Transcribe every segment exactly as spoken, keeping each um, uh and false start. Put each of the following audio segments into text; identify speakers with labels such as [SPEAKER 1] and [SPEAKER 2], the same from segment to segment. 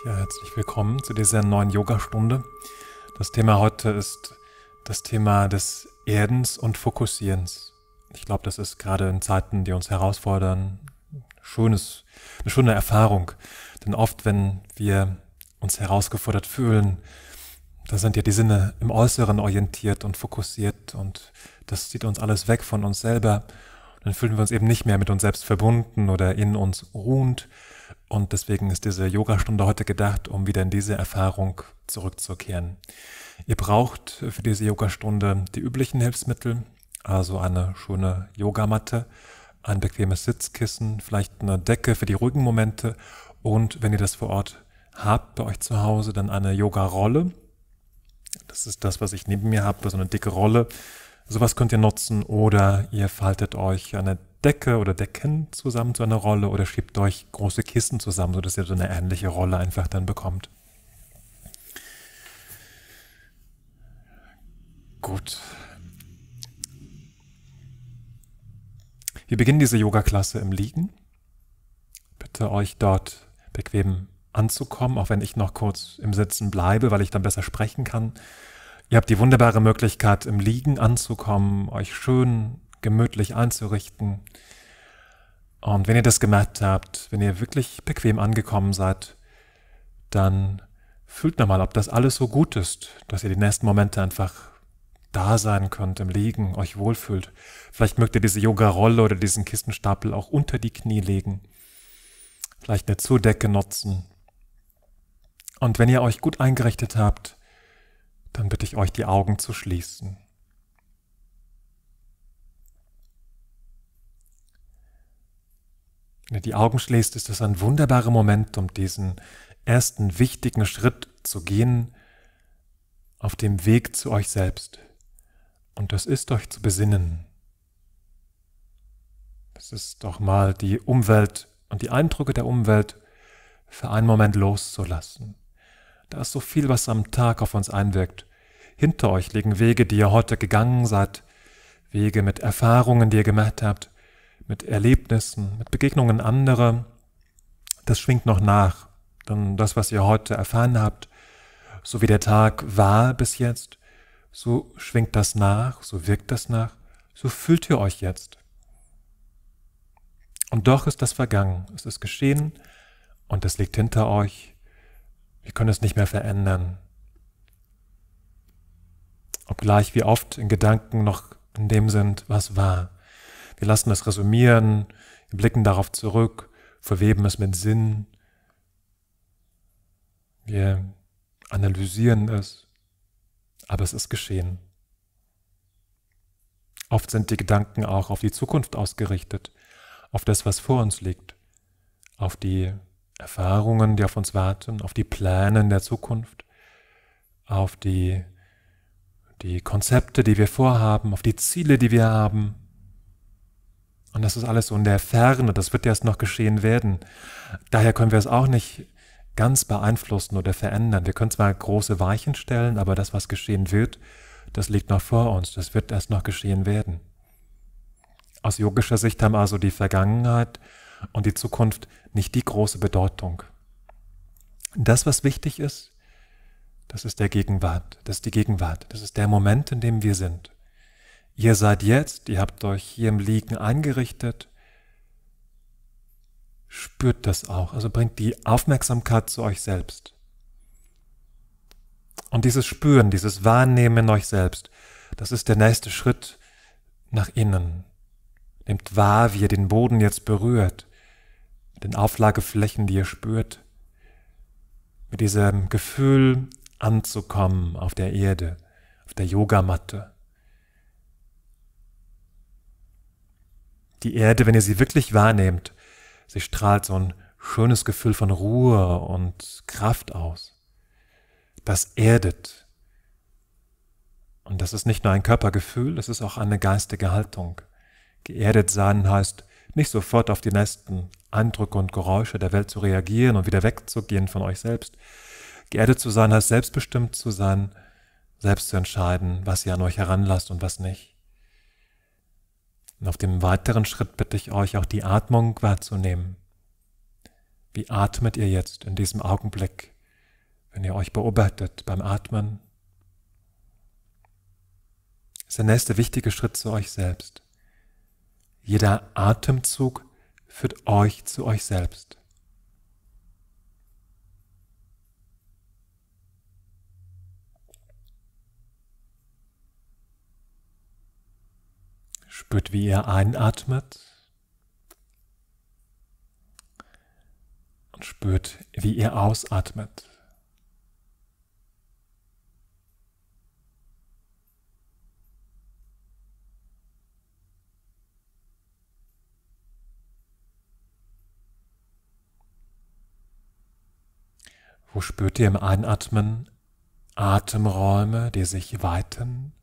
[SPEAKER 1] Ja, herzlich willkommen zu dieser neuen Yoga-Stunde. Das Thema heute ist das Thema des Erdens und Fokussierens. Ich glaube, das ist gerade in Zeiten, die uns herausfordern, schönes, eine schöne Erfahrung. Denn oft, wenn wir uns herausgefordert fühlen, da sind ja die Sinne im Äußeren orientiert und fokussiert und das zieht uns alles weg von uns selber. Und dann fühlen wir uns eben nicht mehr mit uns selbst verbunden oder in uns ruhend. Und deswegen ist diese Yogastunde heute gedacht, um wieder in diese Erfahrung zurückzukehren. Ihr braucht für diese Yogastunde die üblichen Hilfsmittel, also eine schöne Yogamatte, ein bequemes Sitzkissen, vielleicht eine Decke für die ruhigen Momente und wenn ihr das vor Ort habt bei euch zu Hause, dann eine Yoga-Rolle. Das ist das, was ich neben mir habe, so eine dicke Rolle. Sowas könnt ihr nutzen oder ihr faltet euch eine Decke oder Decken zusammen zu einer Rolle oder schiebt euch große Kissen zusammen, sodass ihr so eine ähnliche Rolle einfach dann bekommt. Gut. Wir beginnen diese Yoga-Klasse im Liegen. Bitte euch dort bequem anzukommen, auch wenn ich noch kurz im Sitzen bleibe, weil ich dann besser sprechen kann. Ihr habt die wunderbare Möglichkeit, im Liegen anzukommen, euch schön gemütlich einzurichten. Und wenn ihr das gemerkt habt, wenn ihr wirklich bequem angekommen seid, dann fühlt nochmal, ob das alles so gut ist, dass ihr die nächsten Momente einfach da sein könnt, im Liegen, euch wohlfühlt. Vielleicht mögt ihr diese Yoga-Rolle oder diesen Kissenstapel auch unter die Knie legen. Vielleicht eine Zudecke nutzen. Und wenn ihr euch gut eingerichtet habt, dann bitte ich euch, die Augen zu schließen. Wenn ihr die Augen schließt, ist das ein wunderbarer Moment, um diesen ersten wichtigen Schritt zu gehen auf dem Weg zu euch selbst. Und das ist euch zu besinnen. Das ist doch mal die Umwelt und die Eindrücke der Umwelt für einen Moment loszulassen. Da ist so viel, was am Tag auf uns einwirkt. Hinter euch liegen Wege, die ihr heute gegangen seid, Wege mit Erfahrungen, die ihr gemacht habt, mit Erlebnissen, mit Begegnungen anderer. Das schwingt noch nach. Denn das, was ihr heute erfahren habt, so wie der Tag war bis jetzt, so schwingt das nach, so wirkt das nach, so fühlt ihr euch jetzt. Und doch ist das vergangen, es ist geschehen und es liegt hinter euch. Wir können es nicht mehr verändern. Obgleich wir oft in Gedanken noch in dem sind, was war. Wir lassen es resümieren, wir blicken darauf zurück, verweben es mit Sinn. Wir analysieren es, aber es ist geschehen. Oft sind die Gedanken auch auf die Zukunft ausgerichtet, auf das, was vor uns liegt, auf die Erfahrungen, die auf uns warten, auf die Pläne in der Zukunft, auf die, die Konzepte, die wir vorhaben, auf die Ziele, die wir haben. Und das ist alles so in der Ferne, das wird erst noch geschehen werden. Daher können wir es auch nicht ganz beeinflussen oder verändern. Wir können zwar große Weichen stellen, aber das, was geschehen wird, das liegt noch vor uns, das wird erst noch geschehen werden. Aus yogischer Sicht haben also die Vergangenheit und die Zukunft nicht die große Bedeutung. Das, was wichtig ist, das ist der Gegenwart, das ist die Gegenwart, das ist der Moment, in dem wir sind. Ihr seid jetzt, ihr habt euch hier im Liegen eingerichtet, spürt das auch, also bringt die Aufmerksamkeit zu euch selbst. Und dieses Spüren, dieses Wahrnehmen in euch selbst, das ist der nächste Schritt nach innen. Nehmt wahr, wie ihr den Boden jetzt berührt, mit den Auflageflächen, die ihr spürt, mit diesem Gefühl anzukommen auf der Erde, auf der Yogamatte. Die Erde, wenn ihr sie wirklich wahrnehmt, sie strahlt so ein schönes Gefühl von Ruhe und Kraft aus. Das erdet. Und das ist nicht nur ein Körpergefühl, es ist auch eine geistige Haltung. Geerdet sein heißt, nicht sofort auf die nächsten Eindrücke und Geräusche der Welt zu reagieren und wieder wegzugehen von euch selbst. Geerdet zu sein heißt, selbstbestimmt zu sein, selbst zu entscheiden, was ihr an euch heranlasst und was nicht. Und auf dem weiteren Schritt bitte ich euch, auch die Atmung wahrzunehmen. Wie atmet ihr jetzt in diesem Augenblick? wenn ihr euch beobachtet beim Atmen, ist der nächste wichtige Schritt zu euch selbst. Jeder Atemzug führt euch zu euch selbst. Spürt, wie ihr einatmet und spürt, wie ihr ausatmet. Wo spürt ihr im Einatmen Atemräume, die sich weiten?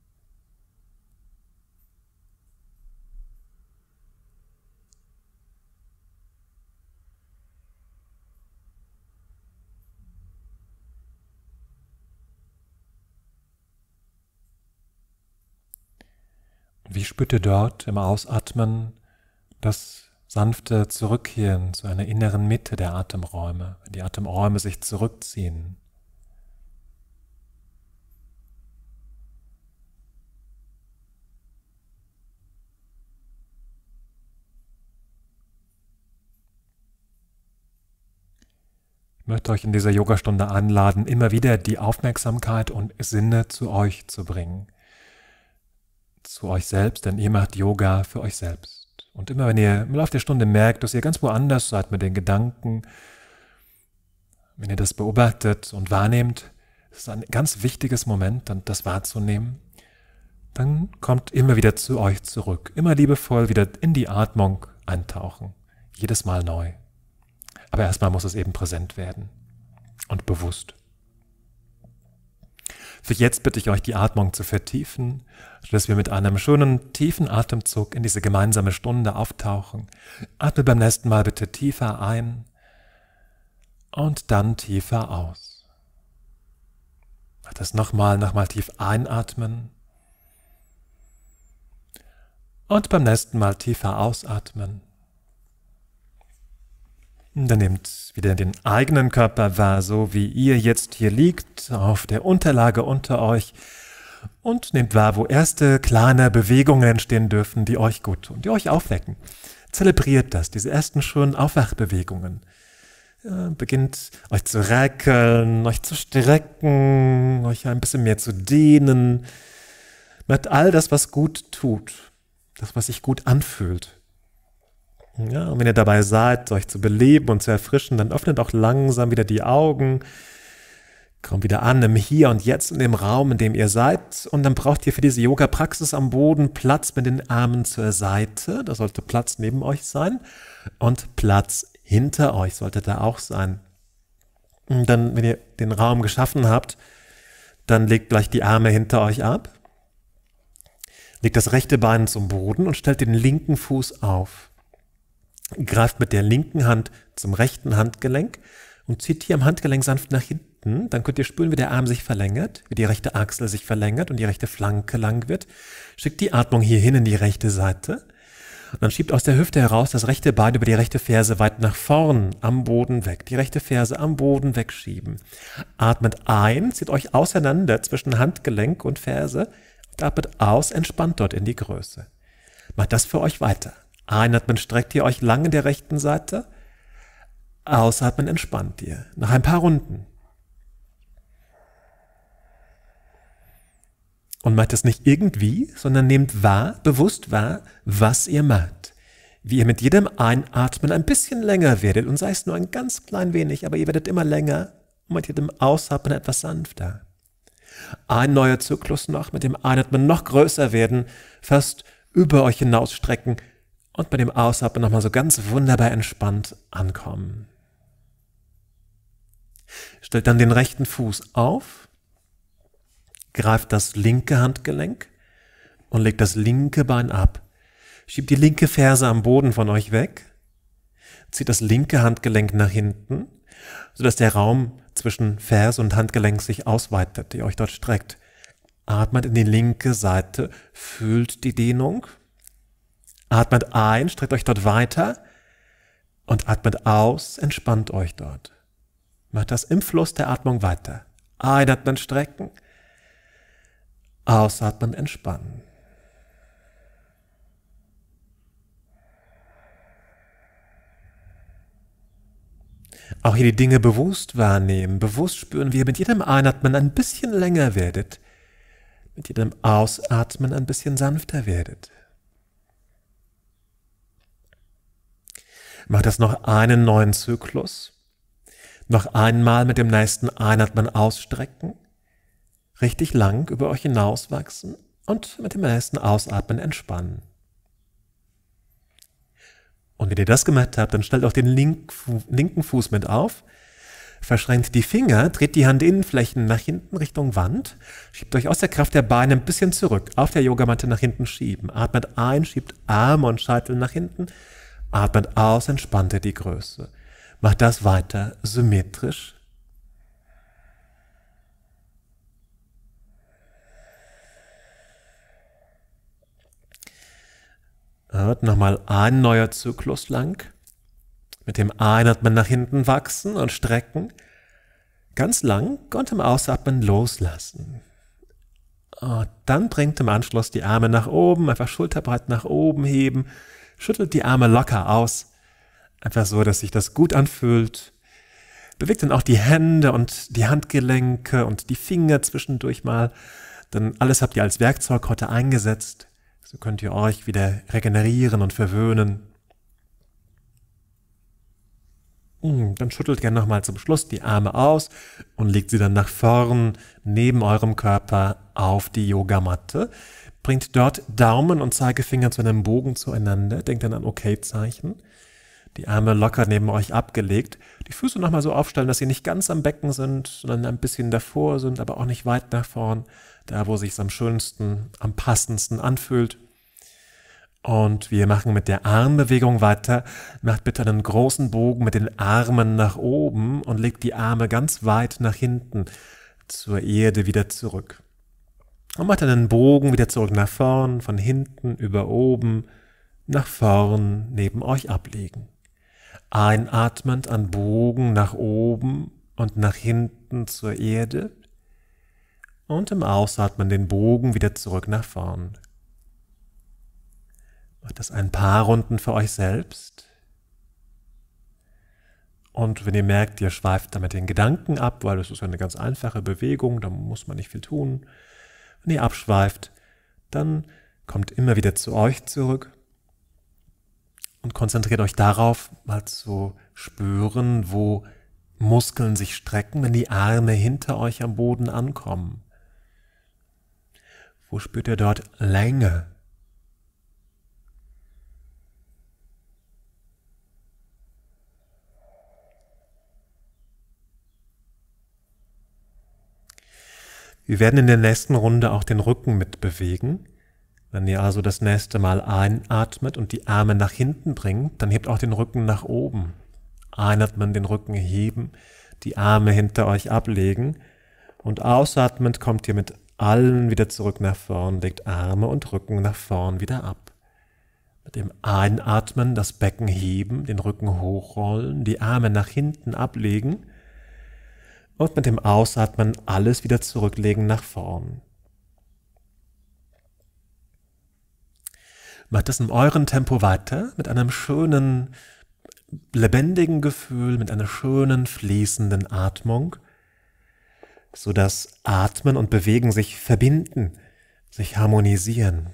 [SPEAKER 1] Wie spürt ihr dort im Ausatmen das sanfte Zurückkehren zu einer inneren Mitte der Atemräume, wenn die Atemräume sich zurückziehen? Ich möchte euch in dieser Yogastunde einladen, immer wieder die Aufmerksamkeit und Sinne zu euch zu bringen. Zu euch selbst, denn ihr macht Yoga für euch selbst. Und immer wenn ihr im Laufe der Stunde merkt, dass ihr ganz woanders seid mit den Gedanken, wenn ihr das beobachtet und wahrnehmt, ist es ein ganz wichtiges Moment, das wahrzunehmen, dann kommt immer wieder zu euch zurück. Immer liebevoll wieder in die Atmung eintauchen. Jedes Mal neu. Aber erstmal muss es eben präsent werden und bewusst. Für jetzt bitte ich euch, die Atmung zu vertiefen, sodass wir mit einem schönen, tiefen Atemzug in diese gemeinsame Stunde auftauchen. Atme beim nächsten Mal bitte tiefer ein und dann tiefer aus. Mach das nochmal, nochmal tief einatmen und beim nächsten Mal tiefer ausatmen. Dann nehmt wieder den eigenen Körper wahr, so wie ihr jetzt hier liegt, auf der Unterlage unter euch. Und nehmt wahr, wo erste kleine Bewegungen entstehen dürfen, die euch gut tun, die euch aufwecken. Zelebriert das, diese ersten schönen Aufwachbewegungen. Ja, beginnt euch zu räkeln, euch zu strecken, euch ein bisschen mehr zu dehnen. Macht all das, was gut tut, das, was sich gut anfühlt. Ja, und wenn ihr dabei seid, euch zu beleben und zu erfrischen, dann öffnet auch langsam wieder die Augen. Kommt wieder an im Hier und Jetzt in dem Raum, in dem ihr seid. Und dann braucht ihr für diese Yoga-Praxis am Boden Platz mit den Armen zur Seite. Da sollte Platz neben euch sein. Und Platz hinter euch sollte da auch sein. Und dann, wenn ihr den Raum geschaffen habt, dann legt gleich die Arme hinter euch ab. Legt das rechte Bein zum Boden und stellt den linken Fuß auf. Greift mit der linken Hand zum rechten Handgelenk und zieht hier am Handgelenk sanft nach hinten. Dann könnt ihr spüren, wie der Arm sich verlängert, wie die rechte Achsel sich verlängert und die rechte Flanke lang wird. Schickt die Atmung hier hin in die rechte Seite. Und dann schiebt aus der Hüfte heraus das rechte Bein über die rechte Ferse weit nach vorn, am Boden weg. Die rechte Ferse am Boden wegschieben. Atmet ein, zieht euch auseinander zwischen Handgelenk und Ferse. Und atmet aus, entspannt dort in die Größe. Macht das für euch weiter. Einatmen, streckt ihr euch lang in der rechten Seite. Ausatmen, entspannt ihr. Nach ein paar Runden. Und macht es nicht irgendwie, sondern nehmt wahr, bewusst wahr, was ihr macht. Wie ihr mit jedem Einatmen ein bisschen länger werdet und sei es nur ein ganz klein wenig, aber ihr werdet immer länger und mit jedem Ausatmen etwas sanfter. Ein neuer Zyklus noch, mit dem Einatmen noch größer werden, fast über euch hinausstrecken, und bei dem Ausatmen nochmal so ganz wunderbar entspannt ankommen. Stellt dann den rechten Fuß auf, greift das linke Handgelenk und legt das linke Bein ab. Schiebt die linke Ferse am Boden von euch weg, zieht das linke Handgelenk nach hinten, sodass der Raum zwischen Ferse und Handgelenk sich ausweitet, die euch dort streckt. Atmet in die linke Seite, fühlt die Dehnung. Atmet ein, streckt euch dort weiter und atmet aus, entspannt euch dort. Macht das im Fluss der Atmung weiter. Einatmen, strecken. Ausatmen, entspannen. Auch hier die Dinge bewusst wahrnehmen, bewusst spüren, wie ihr mit jedem Einatmen ein bisschen länger werdet, mit jedem Ausatmen ein bisschen sanfter werdet. Macht das noch einen neuen Zyklus. Noch einmal mit dem nächsten Einatmen ausstrecken, richtig lang über euch hinauswachsen und mit dem nächsten Ausatmen entspannen. Und wenn ihr das gemacht habt, dann stellt auch den link, linken Fuß mit auf, verschränkt die Finger, dreht die Handinnenflächen nach hinten Richtung Wand, schiebt euch aus der Kraft der Beine ein bisschen zurück, auf der Yogamatte nach hinten schieben. Atmet ein, schiebt Arme und Scheitel nach hinten, atmet aus, entspannt ihr die Größe. Macht das weiter symmetrisch. Wird nochmal ein neuer Zyklus lang. Mit dem Einatmen nach hinten wachsen und strecken. Ganz lang und im Ausatmen loslassen. Und dann bringt im Anschluss die Arme nach oben, einfach schulterbreit nach oben heben. Schüttelt die Arme locker aus. Einfach so, dass sich das gut anfühlt. Bewegt dann auch die Hände und die Handgelenke und die Finger zwischendurch mal. Denn alles habt ihr als Werkzeug heute eingesetzt. So könnt ihr euch wieder regenerieren und verwöhnen. Dann schüttelt gerne nochmal zum Schluss die Arme aus und legt sie dann nach vorn neben eurem Körper auf die Yogamatte. Bringt dort Daumen und Zeigefinger zu einem Bogen zueinander. Denkt dann an Okay-Zeichen. Die Arme locker neben euch abgelegt. Die Füße nochmal so aufstellen, dass sie nicht ganz am Becken sind, sondern ein bisschen davor sind, aber auch nicht weit nach vorn. Da, wo es sich am schönsten, am passendsten anfühlt. Und wir machen mit der Armbewegung weiter. Macht bitte einen großen Bogen mit den Armen nach oben und legt die Arme ganz weit nach hinten zur Erde wieder zurück. Und macht einen Bogen wieder zurück nach vorn, von hinten über oben, nach vorn neben euch ablegen. Einatmend an Bogen nach oben und nach hinten zur Erde und im Ausatmen den Bogen wieder zurück nach vorn. Macht das ein paar Runden für euch selbst. Und wenn ihr merkt, ihr schweift damit den Gedanken ab, weil das ist eine ganz einfache Bewegung, da muss man nicht viel tun. Wenn ihr abschweift, dann kommt immer wieder zu euch zurück. Und konzentriert euch darauf, mal zu spüren, wo Muskeln sich strecken, wenn die Arme hinter euch am Boden ankommen. Wo spürt ihr dort Länge? Wir werden in der nächsten Runde auch den Rücken mitbewegen. Wenn ihr also das nächste Mal einatmet und die Arme nach hinten bringt, dann hebt auch den Rücken nach oben. Einatmen, den Rücken heben, die Arme hinter euch ablegen und ausatmend kommt ihr mit allen wieder zurück nach vorn, legt Arme und Rücken nach vorn wieder ab. Mit dem Einatmen das Becken heben, den Rücken hochrollen, die Arme nach hinten ablegen und mit dem Ausatmen alles wieder zurücklegen nach vorn. Macht das in eurem Tempo weiter, mit einem schönen, lebendigen Gefühl, mit einer schönen, fließenden Atmung, sodass Atmen und Bewegen sich verbinden, sich harmonisieren.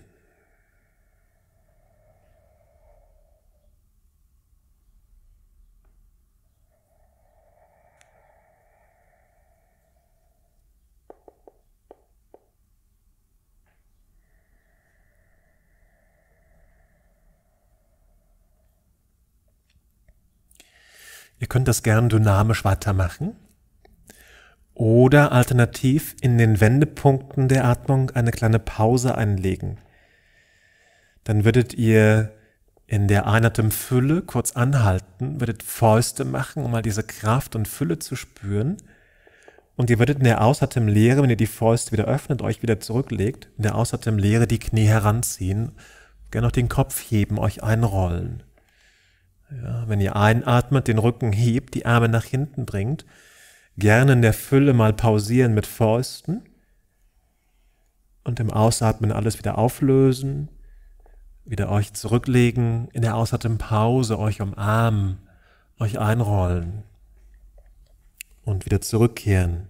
[SPEAKER 1] Ihr könnt das gern dynamisch weitermachen oder alternativ in den Wendepunkten der Atmung eine kleine Pause einlegen. Dann würdet ihr in der Einatemfülle kurz anhalten, würdet Fäuste machen, um mal diese Kraft und Fülle zu spüren. Und ihr würdet in der Ausatemlehre, wenn ihr die Fäuste wieder öffnet, euch wieder zurücklegt, in der Ausatemlehre die Knie heranziehen, gerne noch den Kopf heben, euch einrollen. Ja, wenn ihr einatmet, den Rücken hebt, die Arme nach hinten bringt, Gerne in der Fülle mal pausieren mit Fäusten und im Ausatmen alles wieder auflösen, wieder euch zurücklegen, in der Ausatemmpause euch umarmen, euch einrollen und wieder zurückkehren.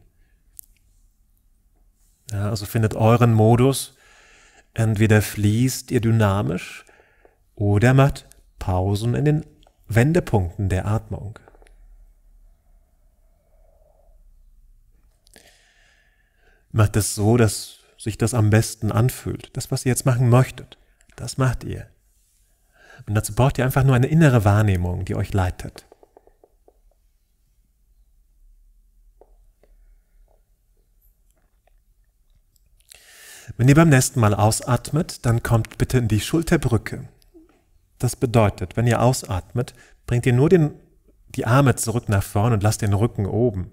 [SPEAKER 1] Ja, also findet euren Modus, entweder fließt ihr dynamisch oder macht Pausen in den Wendepunkten der Atmung. Macht es so, dass sich das am besten anfühlt. Das, was ihr jetzt machen möchtet, das macht ihr. Und dazu braucht ihr einfach nur eine innere Wahrnehmung, die euch leitet. Wenn ihr beim nächsten Mal ausatmet, dann kommt bitte in die Schulterbrücke. Das bedeutet, wenn ihr ausatmet, bringt ihr nur den, die Arme zurück nach vorn und lasst den Rücken oben.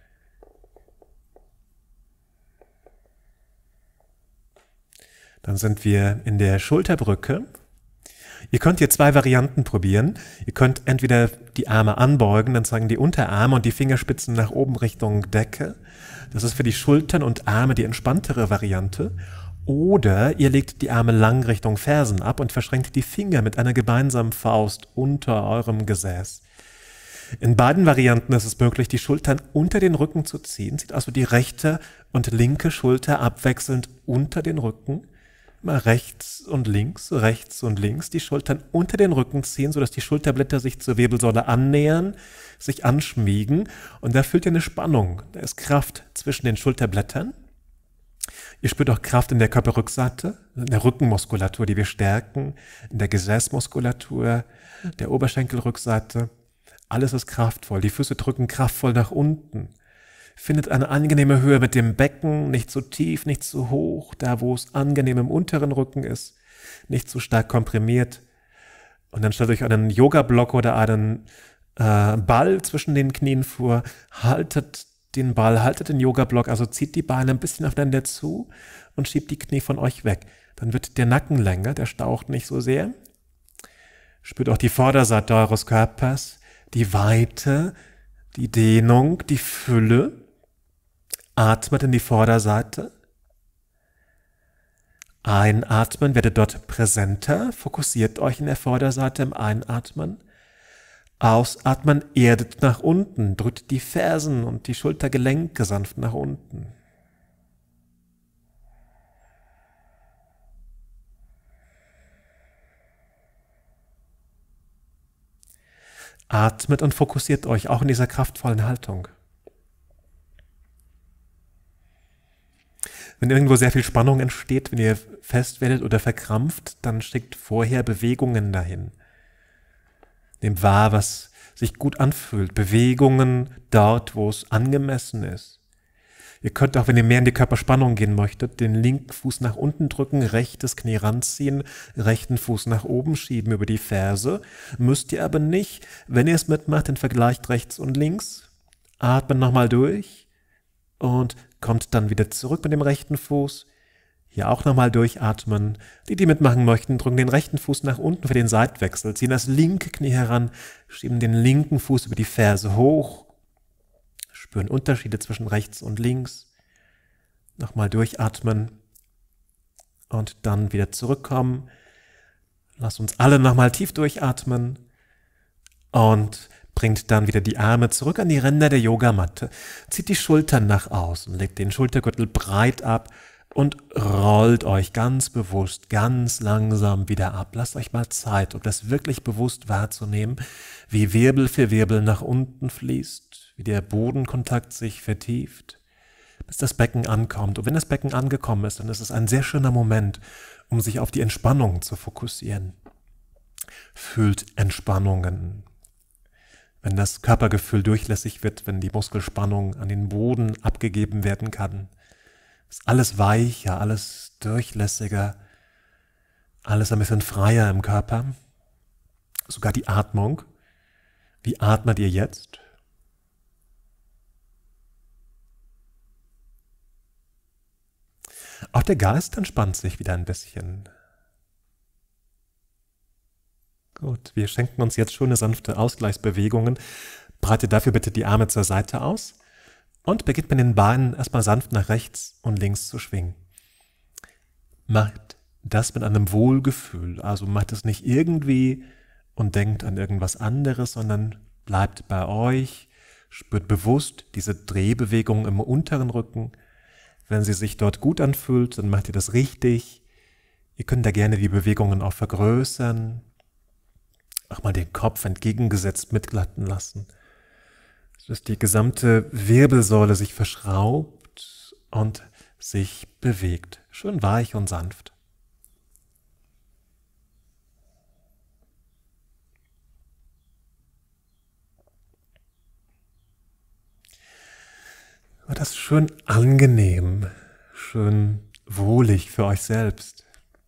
[SPEAKER 1] Dann sind wir in der Schulterbrücke. Ihr könnt hier zwei Varianten probieren. Ihr könnt entweder die Arme anbeugen, dann zeigen die Unterarme und die Fingerspitzen nach oben Richtung Decke. Das ist für die Schultern und Arme die entspanntere Variante. Oder ihr legt die Arme lang Richtung Fersen ab und verschränkt die Finger mit einer gemeinsamen Faust unter eurem Gesäß. In beiden Varianten ist es möglich, die Schultern unter den Rücken zu ziehen. Zieht also die rechte und linke Schulter abwechselnd unter den Rücken. Mal rechts und links, rechts und links, die Schultern unter den Rücken ziehen, sodass die Schulterblätter sich zur Wirbelsäule annähern, sich anschmiegen. Und da fühlt ihr eine Spannung. Da ist Kraft zwischen den Schulterblättern. Ihr spürt auch Kraft in der Körperrückseite, in der Rückenmuskulatur, die wir stärken, in der Gesäßmuskulatur, der Oberschenkelrückseite. Alles ist kraftvoll. Die Füße drücken kraftvoll nach unten. Findet eine angenehme Höhe mit dem Becken, nicht zu tief, nicht zu hoch, da wo es angenehm im unteren Rücken ist, nicht zu stark komprimiert. Und dann stellt euch einen Yoga-Block oder einen äh, Ball zwischen den Knien vor, haltet den Ball, haltet den Yoga-Block, also zieht die Beine ein bisschen aufeinander zu und schiebt die Knie von euch weg. Dann wird der Nacken länger, der staucht nicht so sehr. Spürt auch die Vorderseite eures Körpers, die Weite, die Dehnung, die Fülle. Atmet in die Vorderseite. Einatmen, werdet dort präsenter, fokussiert euch in der Vorderseite im Einatmen. Ausatmen, erdet nach unten, drückt die Fersen und die Schultergelenke sanft nach unten. Atmet und fokussiert euch auch in dieser kraftvollen Haltung. Wenn irgendwo sehr viel Spannung entsteht, wenn ihr fest werdet oder verkrampft, dann schickt vorher Bewegungen dahin. Nehmt wahr, was sich gut anfühlt. Bewegungen dort, wo es angemessen ist. Ihr könnt auch, wenn ihr mehr in die Körperspannung gehen möchtet, den linken Fuß nach unten drücken, rechtes Knie ranziehen, rechten Fuß nach oben schieben über die Ferse. Müsst ihr aber nicht. Wenn ihr es mitmacht, dann vergleicht rechts und links. Atmet nochmal durch und kommt dann wieder zurück mit dem rechten Fuß. Hier auch nochmal durchatmen. Die, die mitmachen möchten, drücken den rechten Fuß nach unten für den Seitwechsel, ziehen das linke Knie heran, schieben den linken Fuß über die Ferse hoch, spüren Unterschiede zwischen rechts und links. Nochmal durchatmen und dann wieder zurückkommen. Lasst uns alle nochmal tief durchatmen und bringt dann wieder die Arme zurück an die Ränder der Yogamatte, zieht die Schultern nach außen, legt den Schultergürtel breit ab und rollt euch ganz bewusst, ganz langsam wieder ab. Lasst euch mal Zeit, um das wirklich bewusst wahrzunehmen, wie Wirbel für Wirbel nach unten fließt, wie der Bodenkontakt sich vertieft, bis das Becken ankommt. Und wenn das Becken angekommen ist, dann ist es ein sehr schöner Moment, um sich auf die Entspannung zu fokussieren. Fühlt Entspannungen. Wenn das Körpergefühl durchlässig wird, wenn die Muskelspannung an den Boden abgegeben werden kann, ist alles weicher, alles durchlässiger, alles ein bisschen freier im Körper. Sogar die Atmung. Wie atmet ihr jetzt? Auch der Geist entspannt sich wieder ein bisschen. Gut, wir schenken uns jetzt schöne sanfte Ausgleichsbewegungen. Breite dafür bitte die Arme zur Seite aus. Und beginnt mit den Beinen erstmal sanft nach rechts und links zu schwingen. Macht das mit einem Wohlgefühl, also macht es nicht irgendwie und denkt an irgendwas anderes, sondern bleibt bei euch, spürt bewusst diese Drehbewegung im unteren Rücken. Wenn sie sich dort gut anfühlt, dann macht ihr das richtig. Ihr könnt da gerne die Bewegungen auch vergrößern, auch mal den Kopf entgegengesetzt mitgleiten lassen, sodass die gesamte Wirbelsäule sich verschraubt und sich bewegt, schön weich und sanft. Aber das ist schön angenehm, schön wohlig für euch selbst.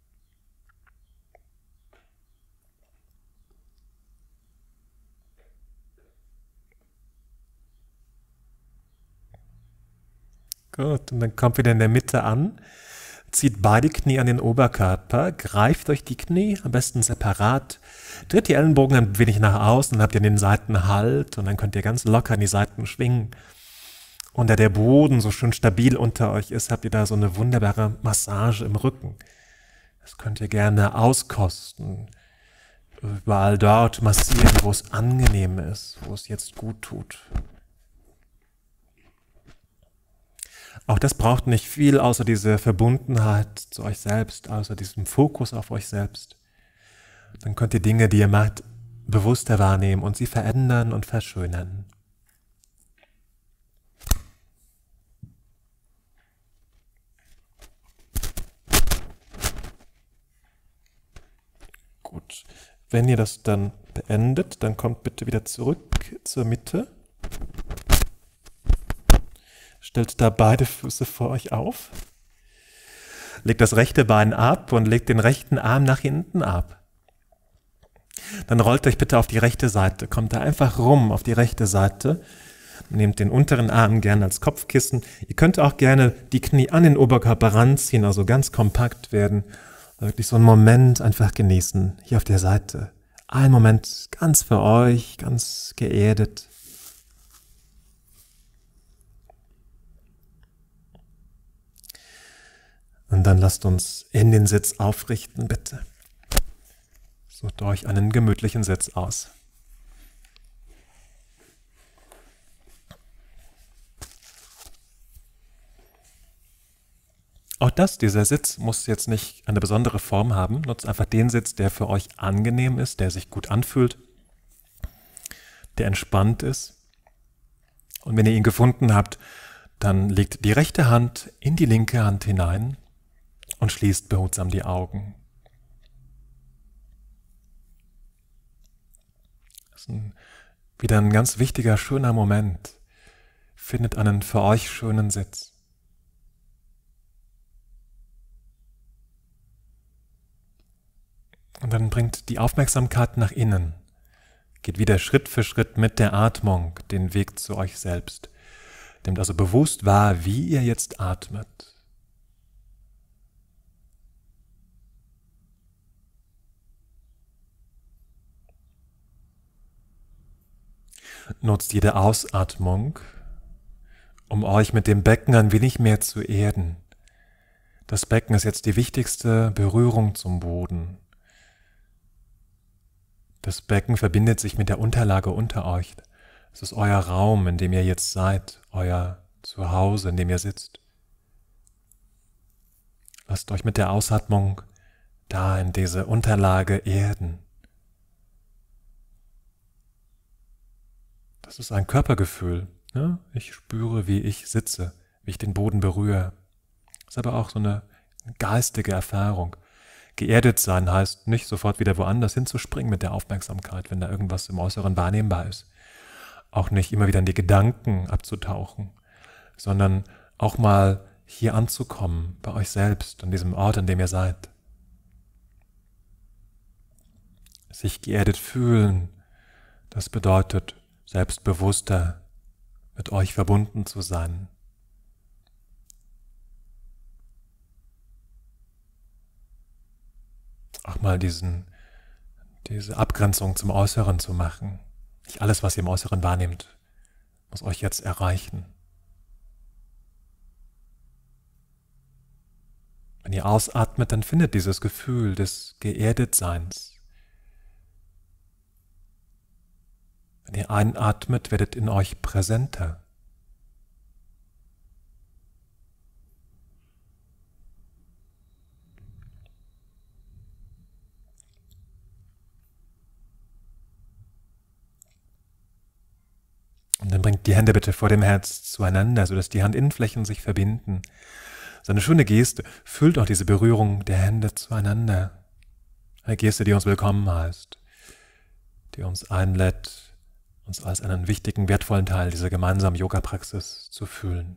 [SPEAKER 1] Gut, und dann kommt wieder in der Mitte an, zieht beide Knie an den Oberkörper, greift euch die Knie, am besten separat, dreht die Ellenbogen ein wenig nach außen, dann habt ihr an den Seiten Halt und dann könnt ihr ganz locker an die Seiten schwingen. Und da der Boden so schön stabil unter euch ist, habt ihr da so eine wunderbare Massage im Rücken. Das könnt ihr gerne auskosten, überall dort massieren, wo es angenehm ist, wo es jetzt gut tut. Auch das braucht nicht viel, außer diese Verbundenheit zu euch selbst, außer diesem Fokus auf euch selbst. Dann könnt ihr Dinge, die ihr macht, bewusster wahrnehmen und sie verändern und verschönern. Gut, wenn ihr das dann beendet, dann kommt bitte wieder zurück zur Mitte. Stellt da beide Füße vor euch auf. Legt das rechte Bein ab und legt den rechten Arm nach hinten ab. Dann rollt euch bitte auf die rechte Seite. Kommt da einfach rum auf die rechte Seite. Nehmt den unteren Arm gerne als Kopfkissen. Ihr könnt auch gerne die Knie an den Oberkörper ranziehen, also ganz kompakt werden. Wirklich so einen Moment einfach genießen, hier auf der Seite. Ein Moment ganz für euch, ganz geerdet. Und dann lasst uns in den Sitz aufrichten, bitte. Sucht euch einen gemütlichen Sitz aus. Auch das, dieser Sitz muss jetzt nicht eine besondere Form haben. Nutzt einfach den Sitz, der für euch angenehm ist, der sich gut anfühlt, der entspannt ist. Und wenn ihr ihn gefunden habt, dann legt die rechte Hand in die linke Hand hinein und schließt behutsam die Augen. Das ist ein, wieder ein ganz wichtiger, schöner Moment. Findet einen für euch schönen Sitz. Und dann bringt die Aufmerksamkeit nach innen. Geht wieder Schritt für Schritt mit der Atmung den Weg zu euch selbst. Nehmt also bewusst wahr, wie ihr jetzt atmet. Nutzt jede Ausatmung, um euch mit dem Becken ein wenig mehr zu erden. Das Becken ist jetzt die wichtigste Berührung zum Boden. Das Becken verbindet sich mit der Unterlage unter euch. Es ist euer Raum, in dem ihr jetzt seid, euer Zuhause, in dem ihr sitzt. Lasst euch mit der Ausatmung da in diese Unterlage erden. Das ist ein Körpergefühl. Ne? Ich spüre, wie ich sitze, wie ich den Boden berühre. Das ist aber auch so eine geistige Erfahrung. Geerdet sein heißt nicht sofort wieder woanders hinzuspringen mit der Aufmerksamkeit, wenn da irgendwas im Äußeren wahrnehmbar ist. Auch nicht immer wieder in die Gedanken abzutauchen, sondern auch mal hier anzukommen, bei euch selbst, an diesem Ort, an dem ihr seid. Sich geerdet fühlen, das bedeutet, selbstbewusster mit euch verbunden zu sein. Auch mal diesen, diese Abgrenzung zum Äußeren zu machen. Nicht alles, was ihr im Äußeren wahrnehmt, muss euch jetzt erreichen. Wenn ihr ausatmet, dann findet dieses Gefühl des Geerdetseins. Wenn ihr einatmet, werdet in euch präsenter. Und dann bringt die Hände bitte vor dem Herz zueinander, sodass die Handinnenflächen sich verbinden. So eine schöne Geste. Fühlt auch diese Berührung der Hände zueinander. Eine Geste, die uns willkommen heißt, die uns einlädt, uns als einen wichtigen, wertvollen Teil dieser gemeinsamen Yoga-Praxis zu fühlen.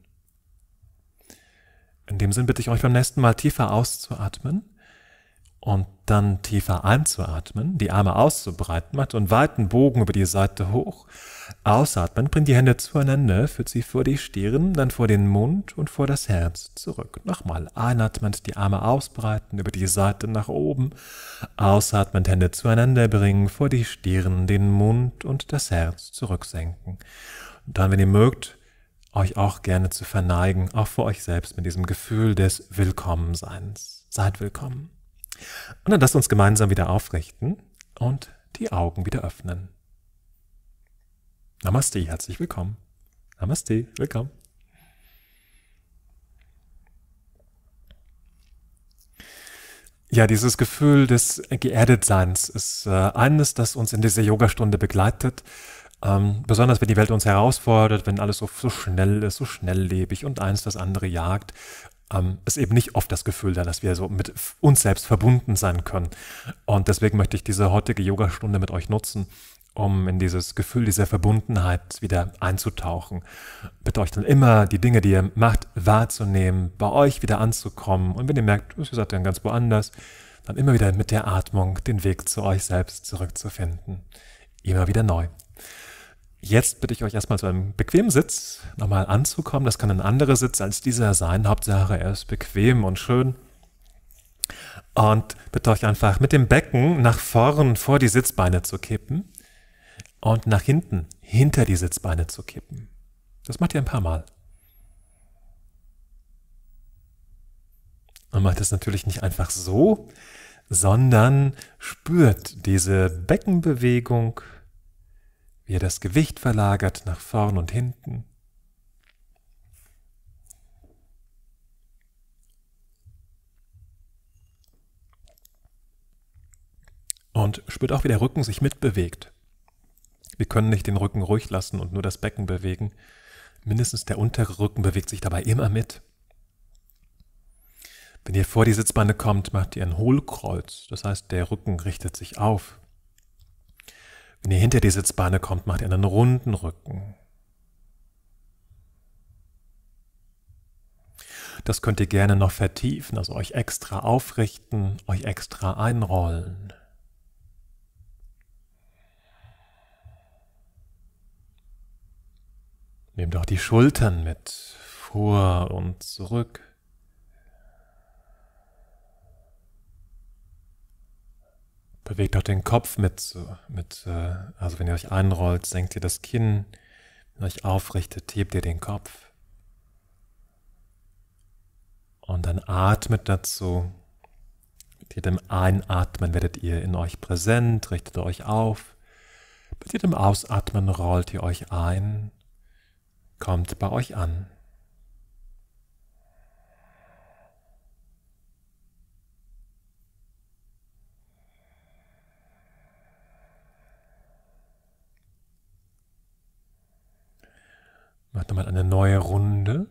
[SPEAKER 1] In dem Sinn bitte ich euch beim nächsten Mal tiefer auszuatmen und dann tiefer einzuatmen, die Arme auszubreiten, macht einen weiten Bogen über die Seite hoch. Ausatmen, bringt die Hände zueinander, führt sie vor die Stirn, dann vor den Mund und vor das Herz zurück. Nochmal einatmend, die Arme ausbreiten, über die Seite nach oben. Ausatmend, Hände zueinander bringen, vor die Stirn, den Mund und das Herz zurücksenken. Und dann, wenn ihr mögt, euch auch gerne zu verneigen, auch vor euch selbst mit diesem Gefühl des Willkommenseins. Seid willkommen. Und dann lasst uns gemeinsam wieder aufrichten und die Augen wieder öffnen. Namaste, herzlich willkommen. Namaste, willkommen. Ja, dieses Gefühl des Geerdetseins ist äh, eines, das uns in dieser Yogastunde begleitet. Ähm, besonders wenn die Welt uns herausfordert, wenn alles so, so schnell ist, so schnelllebig und eins das andere jagt, ähm, ist eben nicht oft das Gefühl da, dass wir so mit uns selbst verbunden sein können. Und deswegen möchte ich diese heutige Yogastunde mit euch nutzen, um in dieses Gefühl dieser Verbundenheit wieder einzutauchen. Bitte euch dann immer die Dinge, die ihr macht, wahrzunehmen, bei euch wieder anzukommen. Und wenn ihr merkt, ihr seid dann ganz woanders, dann immer wieder mit der Atmung den Weg zu euch selbst zurückzufinden. Immer wieder neu. Jetzt bitte ich euch erstmal zu einem bequemen Sitz nochmal anzukommen. Das kann ein anderer Sitz als dieser sein. Hauptsache, er ist bequem und schön. Und bitte euch einfach mit dem Becken nach vorn vor die Sitzbeine zu kippen. Und nach hinten, hinter die Sitzbeine zu kippen. Das macht ihr ein paar Mal. Und macht es natürlich nicht einfach so, sondern spürt diese Beckenbewegung, wie ihr das Gewicht verlagert nach vorn und hinten. Und spürt auch, wie der Rücken sich mitbewegt. Wir können nicht den Rücken ruhig lassen und nur das Becken bewegen. Mindestens der untere Rücken bewegt sich dabei immer mit. Wenn ihr vor die Sitzbeine kommt, macht ihr ein Hohlkreuz. Das heißt, der Rücken richtet sich auf. Wenn ihr hinter die Sitzbeine kommt, macht ihr einen runden Rücken. Das könnt ihr gerne noch vertiefen, also euch extra aufrichten, euch extra einrollen. Nehmt auch die Schultern mit, vor und zurück. Bewegt auch den Kopf mit, mit, also wenn ihr euch einrollt, senkt ihr das Kinn, wenn ihr euch aufrichtet, hebt ihr den Kopf. Und dann atmet dazu. Mit jedem Einatmen werdet ihr in euch präsent, richtet euch auf. Mit jedem Ausatmen rollt ihr euch ein. Kommt bei euch an. Macht nochmal eine neue Runde.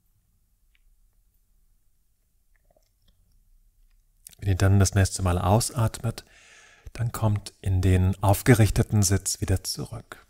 [SPEAKER 1] Wenn ihr dann das nächste Mal ausatmet, dann kommt in den aufgerichteten Sitz wieder zurück.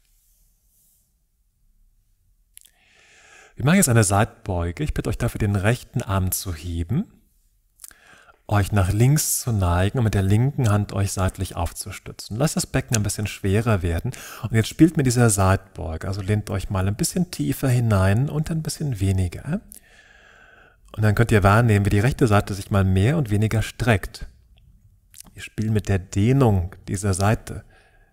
[SPEAKER 1] Wir machen jetzt eine Seitbeuge. Ich bitte euch dafür, den rechten Arm zu heben, euch nach links zu neigen und mit der linken Hand euch seitlich aufzustützen. Lasst das Becken ein bisschen schwerer werden. Und jetzt spielt mit dieser Seitbeuge. Also lehnt euch mal ein bisschen tiefer hinein und ein bisschen weniger. Und dann könnt ihr wahrnehmen, wie die rechte Seite sich mal mehr und weniger streckt. Wir spielen mit der Dehnung dieser Seite.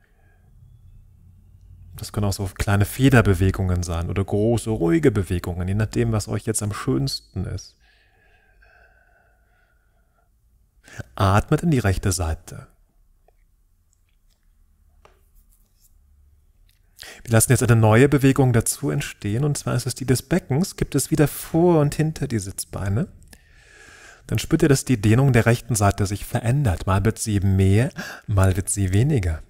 [SPEAKER 1] Das können auch so kleine Federbewegungen sein oder große, ruhige Bewegungen, je nachdem, was euch jetzt am schönsten ist. Atmet in die rechte Seite. Wir lassen jetzt eine neue Bewegung dazu entstehen, und zwar ist es die des Beckens. Gibt es wieder vor und hinter die Sitzbeine. Dann spürt ihr, dass die Dehnung der rechten Seite sich verändert. Mal wird sie mehr, mal wird sie weniger.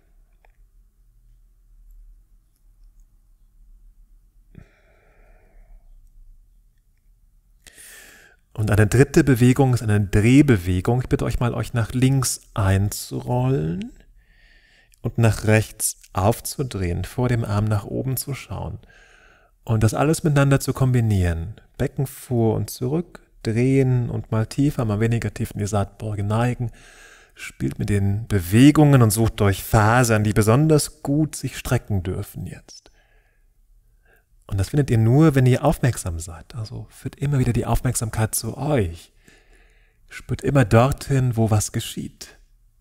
[SPEAKER 1] Und eine dritte Bewegung ist eine Drehbewegung. Ich bitte euch mal, euch nach links einzurollen und nach rechts aufzudrehen, vor dem Arm nach oben zu schauen und das alles miteinander zu kombinieren. Becken vor und zurück, drehen und mal tiefer, mal weniger tief in die Seitbeuge neigen. Spielt mit den Bewegungen und sucht euch Fasern, die besonders gut sich strecken dürfen jetzt. Und das findet ihr nur, wenn ihr aufmerksam seid. Also führt immer wieder die Aufmerksamkeit zu euch. Spürt immer dorthin, wo was geschieht.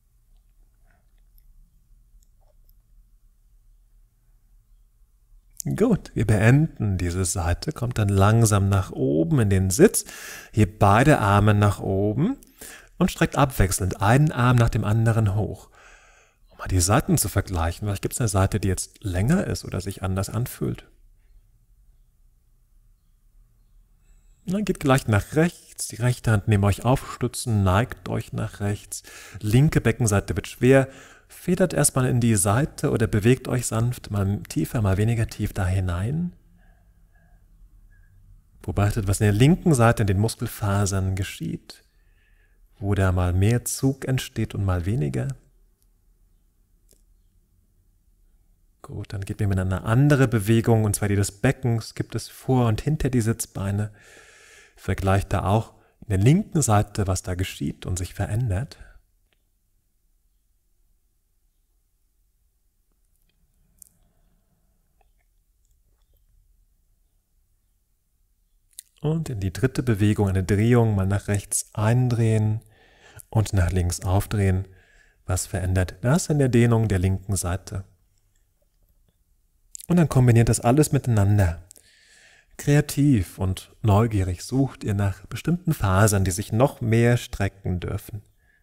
[SPEAKER 1] Gut, wir beenden diese Seite, kommt dann langsam nach oben in den Sitz, hebt beide Arme nach oben und streckt abwechselnd einen Arm nach dem anderen hoch. Um mal die Seiten zu vergleichen, vielleicht gibt es eine Seite, die jetzt länger ist oder sich anders anfühlt. Dann geht gleich nach rechts, die rechte Hand nehmt euch aufstützen, neigt euch nach rechts, linke Beckenseite wird schwer, federt erstmal in die Seite oder bewegt euch sanft, mal tiefer, mal weniger tief da hinein. Beobachtet, was in der linken Seite in den Muskelfasern geschieht, wo da mal mehr Zug entsteht und mal weniger. Gut, dann geht mir mit einer anderen Bewegung, und zwar die des Beckens, gibt es vor und hinter die Sitzbeine. Vergleicht da auch in der linken Seite, was da geschieht und sich verändert. Und in die dritte Bewegung, eine Drehung, mal nach rechts eindrehen und nach links aufdrehen. Was verändert das in der Dehnung der linken Seite? Und dann kombiniert das alles miteinander. Kreativ und neugierig sucht ihr nach bestimmten Fasern, die sich noch mehr strecken dürfen.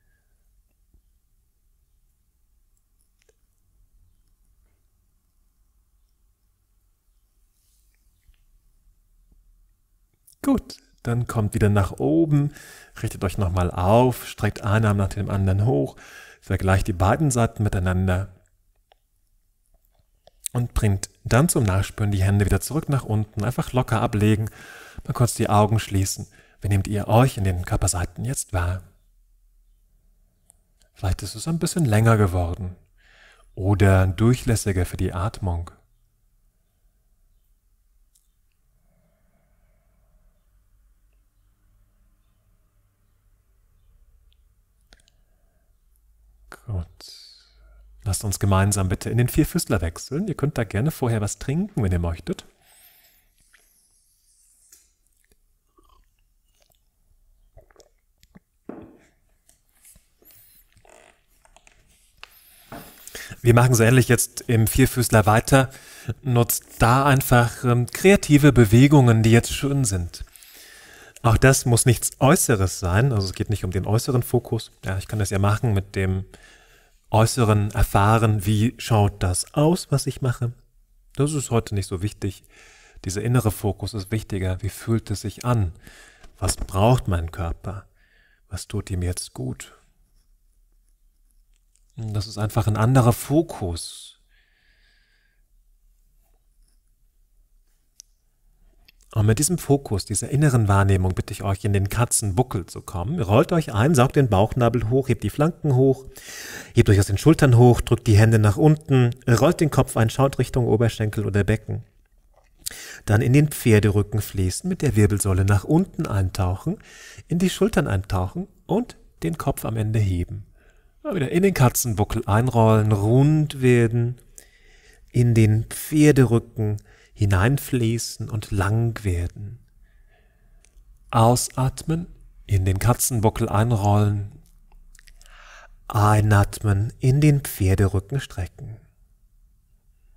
[SPEAKER 1] Gut, dann kommt wieder nach oben, richtet euch nochmal auf, streckt einen Arm nach dem anderen hoch, vergleicht die beiden Seiten miteinander und bringt dann zum Nachspüren die Hände wieder zurück nach unten, einfach locker ablegen, mal kurz die Augen schließen. Wie nehmt ihr euch in den Körperseiten jetzt wahr? Vielleicht ist es ein bisschen länger geworden oder durchlässiger für die Atmung. Gut. Lasst uns gemeinsam bitte in den Vierfüßler wechseln. Ihr könnt da gerne vorher was trinken, wenn ihr möchtet. Wir machen so ähnlich jetzt im Vierfüßler weiter. Nutzt da einfach ähm, kreative Bewegungen, die jetzt schön sind. Auch das muss nichts Äußeres sein. Also es geht nicht um den äußeren Fokus. Ja, ich kann das ja machen mit dem Äußeren erfahren, wie schaut das aus, was ich mache. Das ist heute nicht so wichtig. Dieser innere Fokus ist wichtiger. Wie fühlt es sich an? Was braucht mein Körper? Was tut ihm jetzt gut? Das ist einfach ein anderer Fokus. Und mit diesem Fokus, dieser inneren Wahrnehmung bitte ich euch, in den Katzenbuckel zu kommen. Rollt euch ein, saugt den Bauchnabel hoch, hebt die Flanken hoch, hebt euch aus den Schultern hoch, drückt die Hände nach unten, rollt den Kopf ein, schaut Richtung Oberschenkel oder Becken. Dann in den Pferderücken fließen, mit der Wirbelsäule nach unten eintauchen, in die Schultern eintauchen und den Kopf am Ende heben. Wieder in den Katzenbuckel einrollen, rund werden, in den Pferderücken hineinfließen und lang werden. Ausatmen, in den Katzenbuckel einrollen, einatmen, in den Pferderücken strecken.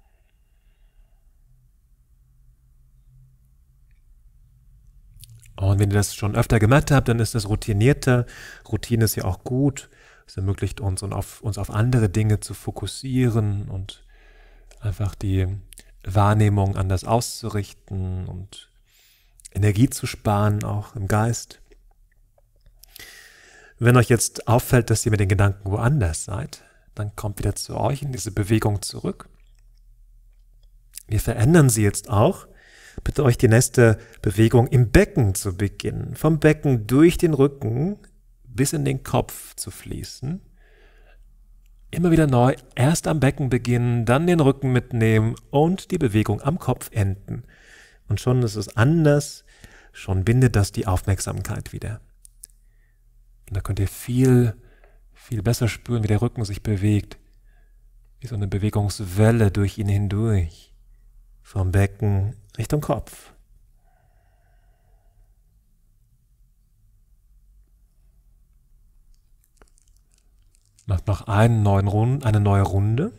[SPEAKER 1] Und Und wenn ihr das schon öfter gemacht habt, dann ist das routinierter. Routine ist ja auch gut. Es ermöglicht uns, uns auf, uns auf andere Dinge zu fokussieren und einfach die Wahrnehmung anders auszurichten und Energie zu sparen, auch im Geist. Wenn euch jetzt auffällt, dass ihr mit den Gedanken woanders seid, dann kommt wieder zu euch in diese Bewegung zurück. Wir verändern sie jetzt auch. Bitte euch die nächste Bewegung im Becken zu beginnen. Vom Becken durch den Rücken bis in den Kopf zu fließen. Immer wieder neu, erst am Becken beginnen, dann den Rücken mitnehmen und die Bewegung am Kopf enden. Und schon ist es anders, schon bindet das die Aufmerksamkeit wieder. Und da könnt ihr viel, viel besser spüren, wie der Rücken sich bewegt. Wie so eine Bewegungswelle durch ihn hindurch. Vom Becken Richtung Kopf. Macht noch einen neuen Rund, eine neue Runde.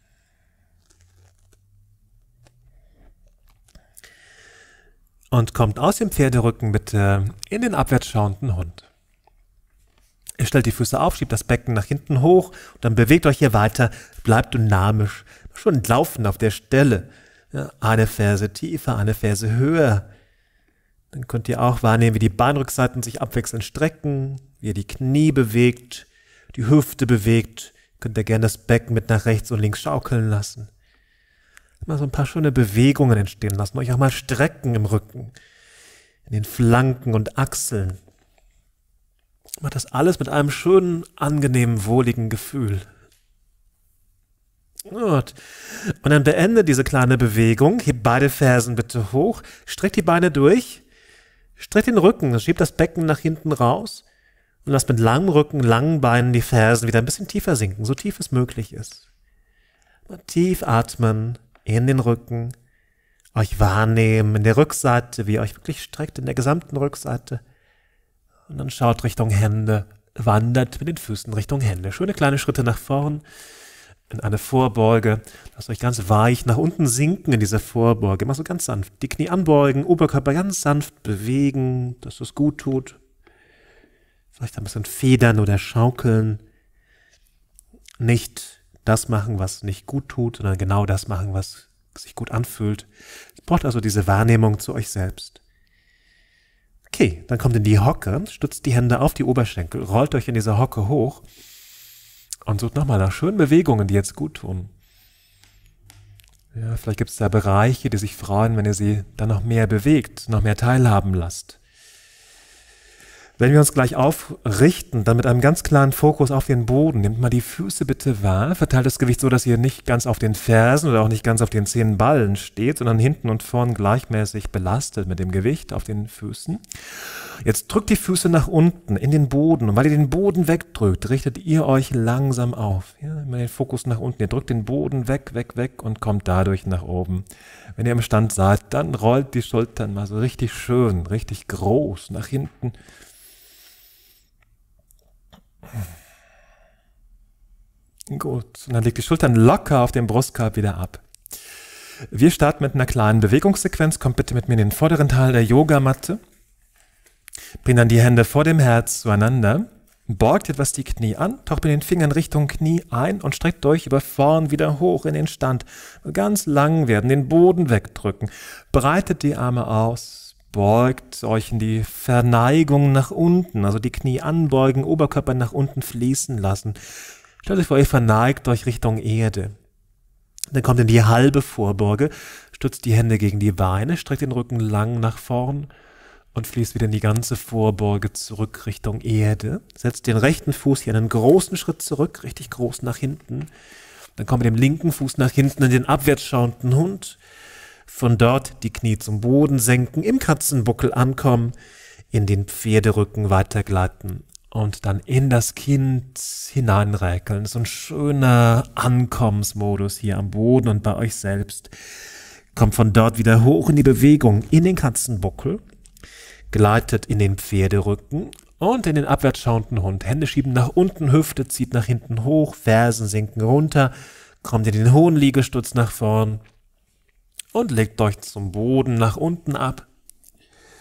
[SPEAKER 1] Und kommt aus dem Pferderücken bitte in den abwärts schauenden Hund. Ihr stellt die Füße auf, schiebt das Becken nach hinten hoch und dann bewegt euch hier weiter, bleibt dynamisch, schon laufend auf der Stelle. Ja, eine Ferse tiefer, eine Ferse höher. Dann könnt ihr auch wahrnehmen, wie die Beinrückseiten sich abwechselnd strecken, wie ihr die Knie bewegt, die Hüfte bewegt. Könnt ihr gerne das Becken mit nach rechts und links schaukeln lassen. Mal so ein paar schöne Bewegungen entstehen lassen, euch auch mal strecken im Rücken, in den Flanken und Achseln. Macht das alles mit einem schönen, angenehmen, wohligen Gefühl. Gut. Und dann beendet diese kleine Bewegung. Hebt beide Fersen bitte hoch. Streckt die Beine durch. Streckt den Rücken. Schiebt das Becken nach hinten raus. Und lasst mit langem Rücken, langen Beinen die Fersen wieder ein bisschen tiefer sinken, so tief es möglich ist. Mal tief atmen in den Rücken. Euch wahrnehmen in der Rückseite, wie ihr euch wirklich streckt in der gesamten Rückseite. Und dann schaut Richtung Hände, wandert mit den Füßen Richtung Hände. Schöne kleine Schritte nach vorn, in eine Vorbeuge. Lasst euch ganz weich nach unten sinken in diese Vorbeuge. Immer so ganz sanft. Die Knie anbeugen, Oberkörper ganz sanft bewegen, dass es gut tut. Vielleicht ein bisschen federn oder schaukeln. Nicht das machen, was nicht gut tut, sondern genau das machen, was sich gut anfühlt. Es braucht also diese Wahrnehmung zu euch selbst. Okay, dann kommt in die Hocke, stützt die Hände auf die Oberschenkel, rollt euch in dieser Hocke hoch und sucht nochmal nach schönen Bewegungen, die jetzt gut tun. Ja, vielleicht gibt es da Bereiche, die sich freuen, wenn ihr sie dann noch mehr bewegt, noch mehr teilhaben lasst. Wenn wir uns gleich aufrichten, dann mit einem ganz klaren Fokus auf den Boden, nehmt mal die Füße bitte wahr, verteilt das Gewicht so, dass ihr nicht ganz auf den Fersen oder auch nicht ganz auf den Zehenballen steht, sondern hinten und vorn gleichmäßig belastet mit dem Gewicht auf den Füßen. Jetzt drückt die Füße nach unten in den Boden und weil ihr den Boden wegdrückt, richtet ihr euch langsam auf. Ja, immer den Fokus nach unten, ihr drückt den Boden weg, weg, weg und kommt dadurch nach oben. Wenn ihr im Stand seid, dann rollt die Schultern mal so richtig schön, richtig groß nach hinten. Gut, und dann legt die Schultern locker auf den Brustkorb wieder ab. Wir starten mit einer kleinen Bewegungssequenz. Kommt bitte mit mir in den vorderen Teil der Yogamatte. Bringt dann die Hände vor dem Herz zueinander. Beugt etwas die Knie an, taucht mit den Fingern Richtung Knie ein und streckt euch über vorn wieder hoch in den Stand. Ganz lang werden, den Boden wegdrücken. Breitet die Arme aus. Beugt euch in die Verneigung nach unten, also die Knie anbeugen, Oberkörper nach unten fließen lassen. Stellt euch vor, ihr verneigt euch Richtung Erde. Dann kommt in die halbe Vorbeuge, stützt die Hände gegen die Beine, streckt den Rücken lang nach vorn und fließt wieder in die ganze Vorbeuge zurück Richtung Erde. Setzt den rechten Fuß hier einen großen Schritt zurück, richtig groß nach hinten. Dann kommt mit dem linken Fuß nach hinten in den abwärts schauenden Hund. Von dort die Knie zum Boden senken, im Katzenbuckel ankommen, in den Pferderücken weitergleiten und dann in das Kind hineinräkeln. Das ist so ein schöner Ankommensmodus hier am Boden und bei euch selbst. Kommt von dort wieder hoch in die Bewegung, in den Katzenbuckel, gleitet in den Pferderücken und in den abwärts schauenden Hund. Hände schieben nach unten, Hüfte zieht nach hinten hoch, Fersen sinken runter, kommt in den hohen Liegestütz nach vorn. Und legt euch zum Boden nach unten ab.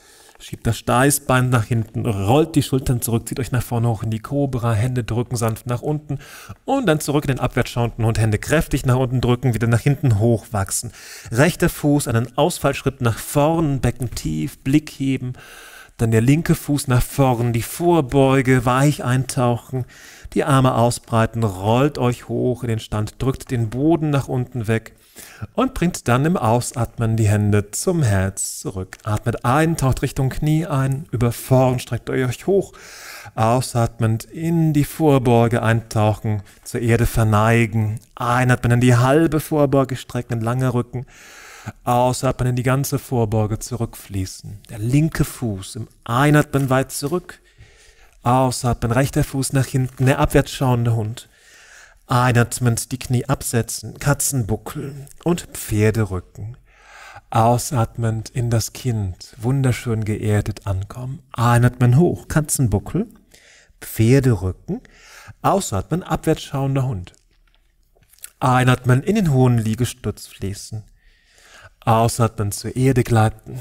[SPEAKER 1] Schiebt das Steißbein nach hinten, rollt die Schultern zurück, zieht euch nach vorne hoch in die Kobra, Hände drücken sanft nach unten und dann zurück in den abwärtsschauenden Hund, Hände kräftig nach unten drücken, wieder nach hinten hochwachsen. Rechter Fuß, einen Ausfallschritt nach vorn, Becken tief, Blick heben, dann der linke Fuß nach vorn, die Vorbeuge, weich eintauchen, die Arme ausbreiten, rollt euch hoch in den Stand, drückt den Boden nach unten weg und bringt dann im Ausatmen die Hände zum Herz zurück. Atmet ein, taucht Richtung Knie ein, über vorn, streckt euch hoch. Ausatmend in die Vorbeuge eintauchen, zur Erde verneigen. Einatmen in die halbe Vorbeuge strecken, langer Rücken. Ausatmen in die ganze Vorbeuge zurückfließen. Der linke Fuß im Einatmen weit zurück. Ausatmen, rechter Fuß nach hinten, der abwärts schauende Hund. Einatmend die Knie absetzen, Katzenbuckel und Pferderücken. Ausatmend in das Kind, wunderschön geerdet ankommen. Einatmen hoch, Katzenbuckel, Pferderücken. Ausatmen, abwärts schauender Hund. Einatmen in den hohen Liegestütz fließen. Ausatmen zur Erde gleiten.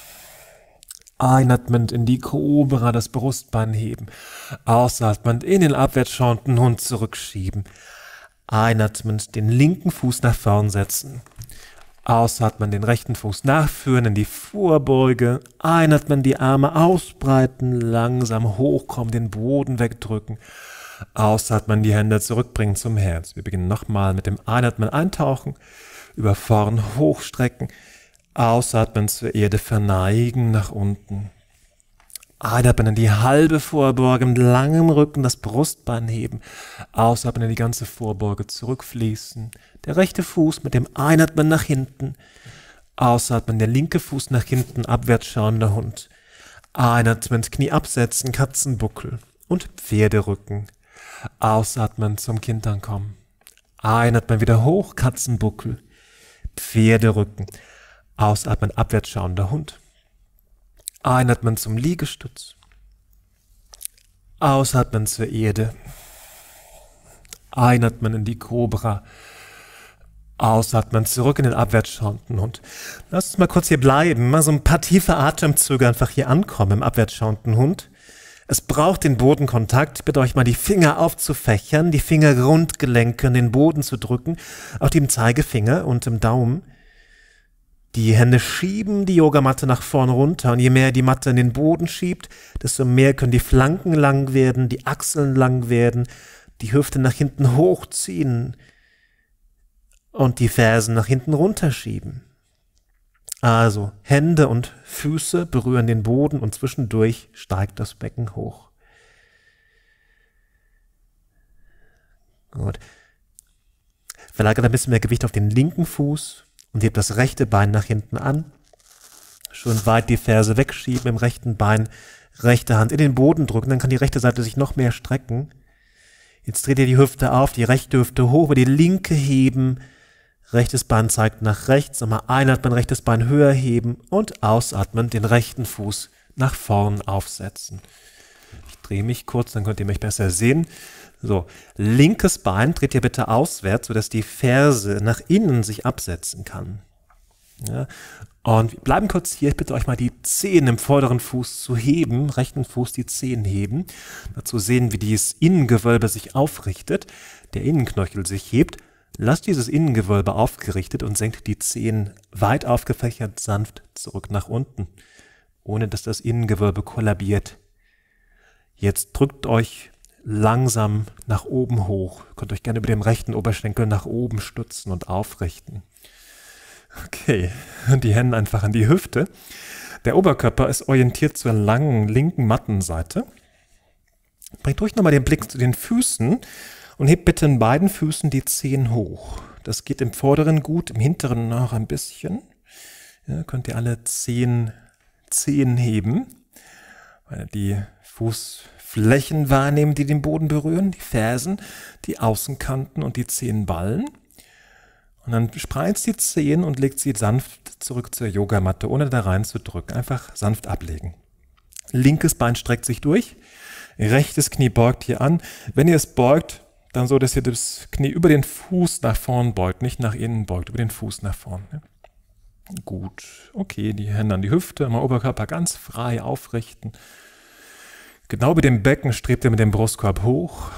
[SPEAKER 1] Einatmend in die Kobra, das Brustbein heben. Ausatmend in den abwärts schauenden Hund zurückschieben. Einatmend den linken Fuß nach vorn setzen. Ausatmen den rechten Fuß nachführen in die Vorbeuge. Einatmen die Arme ausbreiten, langsam hochkommen, den Boden wegdrücken. Ausatmen die Hände zurückbringen zum Herz. Wir beginnen nochmal mit dem Einatmen eintauchen, über vorn hochstrecken. Ausatmen zur Erde verneigen nach unten. Einatmen in die halbe Vorbeuge mit langem Rücken, das Brustbein heben. Ausatmen in die ganze Vorbeuge zurückfließen. Der rechte Fuß mit dem Einatmen nach hinten. Ausatmen, der linke Fuß nach hinten, abwärts schauender Hund. Einatmen, Knie absetzen, Katzenbuckel und Pferderücken. Ausatmen, zum Kind ankommen. Einatmen, wieder hoch, Katzenbuckel, Pferderücken. Ausatmen, abwärts schauender Hund. Einatmen zum Liegestütz. Ausatmen zur Erde. Einatmen in die Kobra. Ausatmen zurück in den abwärts schauenden Hund. Lasst uns mal kurz hier bleiben, mal so ein paar tiefe Atemzüge einfach hier ankommen im abwärts schauenden Hund. Es braucht den Bodenkontakt. Ich bitte euch mal, die Finger aufzufächern, die Finger Grundgelenke in den Boden zu drücken, auch die im Zeigefinger und im Daumen. Die Hände schieben die Yogamatte nach vorn runter und je mehr die Matte in den Boden schiebt, desto mehr können die Flanken lang werden, die Achseln lang werden, die Hüfte nach hinten hochziehen und die Fersen nach hinten runterschieben. Also Hände und Füße berühren den Boden und zwischendurch steigt das Becken hoch. Gut. Verlagert ein bisschen mehr Gewicht auf den linken Fuß. Und hebt das rechte Bein nach hinten an. Schön weit die Ferse wegschieben, im rechten Bein rechte Hand in den Boden drücken, dann kann die rechte Seite sich noch mehr strecken. Jetzt dreht ihr die Hüfte auf, die rechte Hüfte hoch, über die linke heben. Rechtes Bein zeigt nach rechts, nochmal einatmen, rechtes Bein höher heben und ausatmen, den rechten Fuß nach vorn aufsetzen. Ich drehe mich kurz, dann könnt ihr mich besser sehen. So, linkes Bein dreht ihr bitte auswärts, sodass die Ferse nach innen sich absetzen kann. Ja, und wir bleiben kurz hier. Ich bitte euch mal, die Zehen im vorderen Fuß zu heben, rechten Fuß die Zehen heben. Dazu sehen, wie dieses Innengewölbe sich aufrichtet, der Innenknöchel sich hebt. Lasst dieses Innengewölbe aufgerichtet und senkt die Zehen weit aufgefächert sanft zurück nach unten, ohne dass das Innengewölbe kollabiert. Jetzt drückt euch langsam nach oben hoch. Ihr könnt euch gerne über dem rechten Oberschenkel nach oben stützen und aufrichten. Okay, die Hände einfach an die Hüfte. Der Oberkörper ist orientiert zur langen linken Mattenseite. Bringt ruhig nochmal den Blick zu den Füßen und hebt bitte in beiden Füßen die Zehen hoch. Das geht im vorderen gut, im hinteren noch ein bisschen. Ja, könnt ihr alle zehn Zehen heben, weil die Fußflächen wahrnehmen, die den Boden berühren, die Fersen, die Außenkanten und die Zehenballen. Und dann spreizt die Zehen und legt sie sanft zurück zur Yogamatte, ohne da rein zu drücken. Einfach sanft ablegen. Linkes Bein streckt sich durch, rechtes Knie beugt hier an. Wenn ihr es beugt, dann so, dass ihr das Knie über den Fuß nach vorn beugt, nicht nach innen beugt, über den Fuß nach vorn. Gut, okay, die Hände an die Hüfte, im Oberkörper ganz frei aufrichten. Genau über dem Becken strebt ihr mit dem Brustkorb hoch.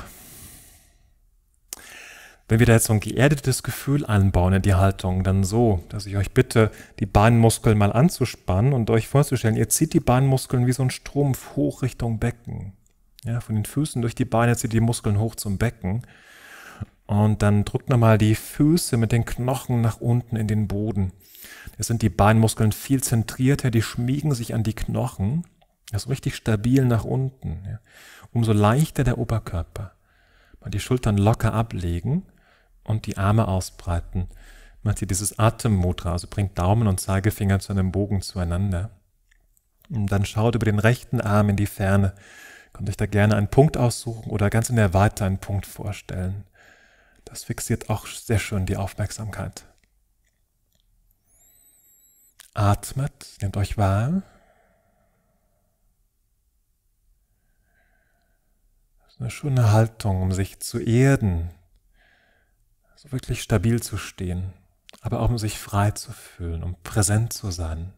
[SPEAKER 1] Wenn wir da jetzt so ein geerdetes Gefühl einbauen in die Haltung, dann so, dass ich euch bitte, die Beinmuskeln mal anzuspannen und euch vorzustellen, ihr zieht die Beinmuskeln wie so ein Strumpf hoch Richtung Becken. Ja, von den Füßen durch die Beine zieht die Muskeln hoch zum Becken. Und dann drückt nochmal die Füße mit den Knochen nach unten in den Boden. Jetzt sind die Beinmuskeln viel zentrierter, die schmiegen sich an die Knochen. Das ist richtig stabil nach unten. Ja. Umso leichter der Oberkörper. Mal die Schultern locker ablegen und die Arme ausbreiten. Macht ihr dieses Atemmudra, also bringt Daumen und Zeigefinger zu einem Bogen zueinander. Und dann schaut über den rechten Arm in die Ferne. Könnt euch da gerne einen Punkt aussuchen oder ganz in der Weite einen Punkt vorstellen. Das fixiert auch sehr schön die Aufmerksamkeit. Atmet, nehmt euch wahr. Das ist eine schöne Haltung, um sich zu erden, also wirklich stabil zu stehen, aber auch um sich frei zu fühlen, um präsent zu sein.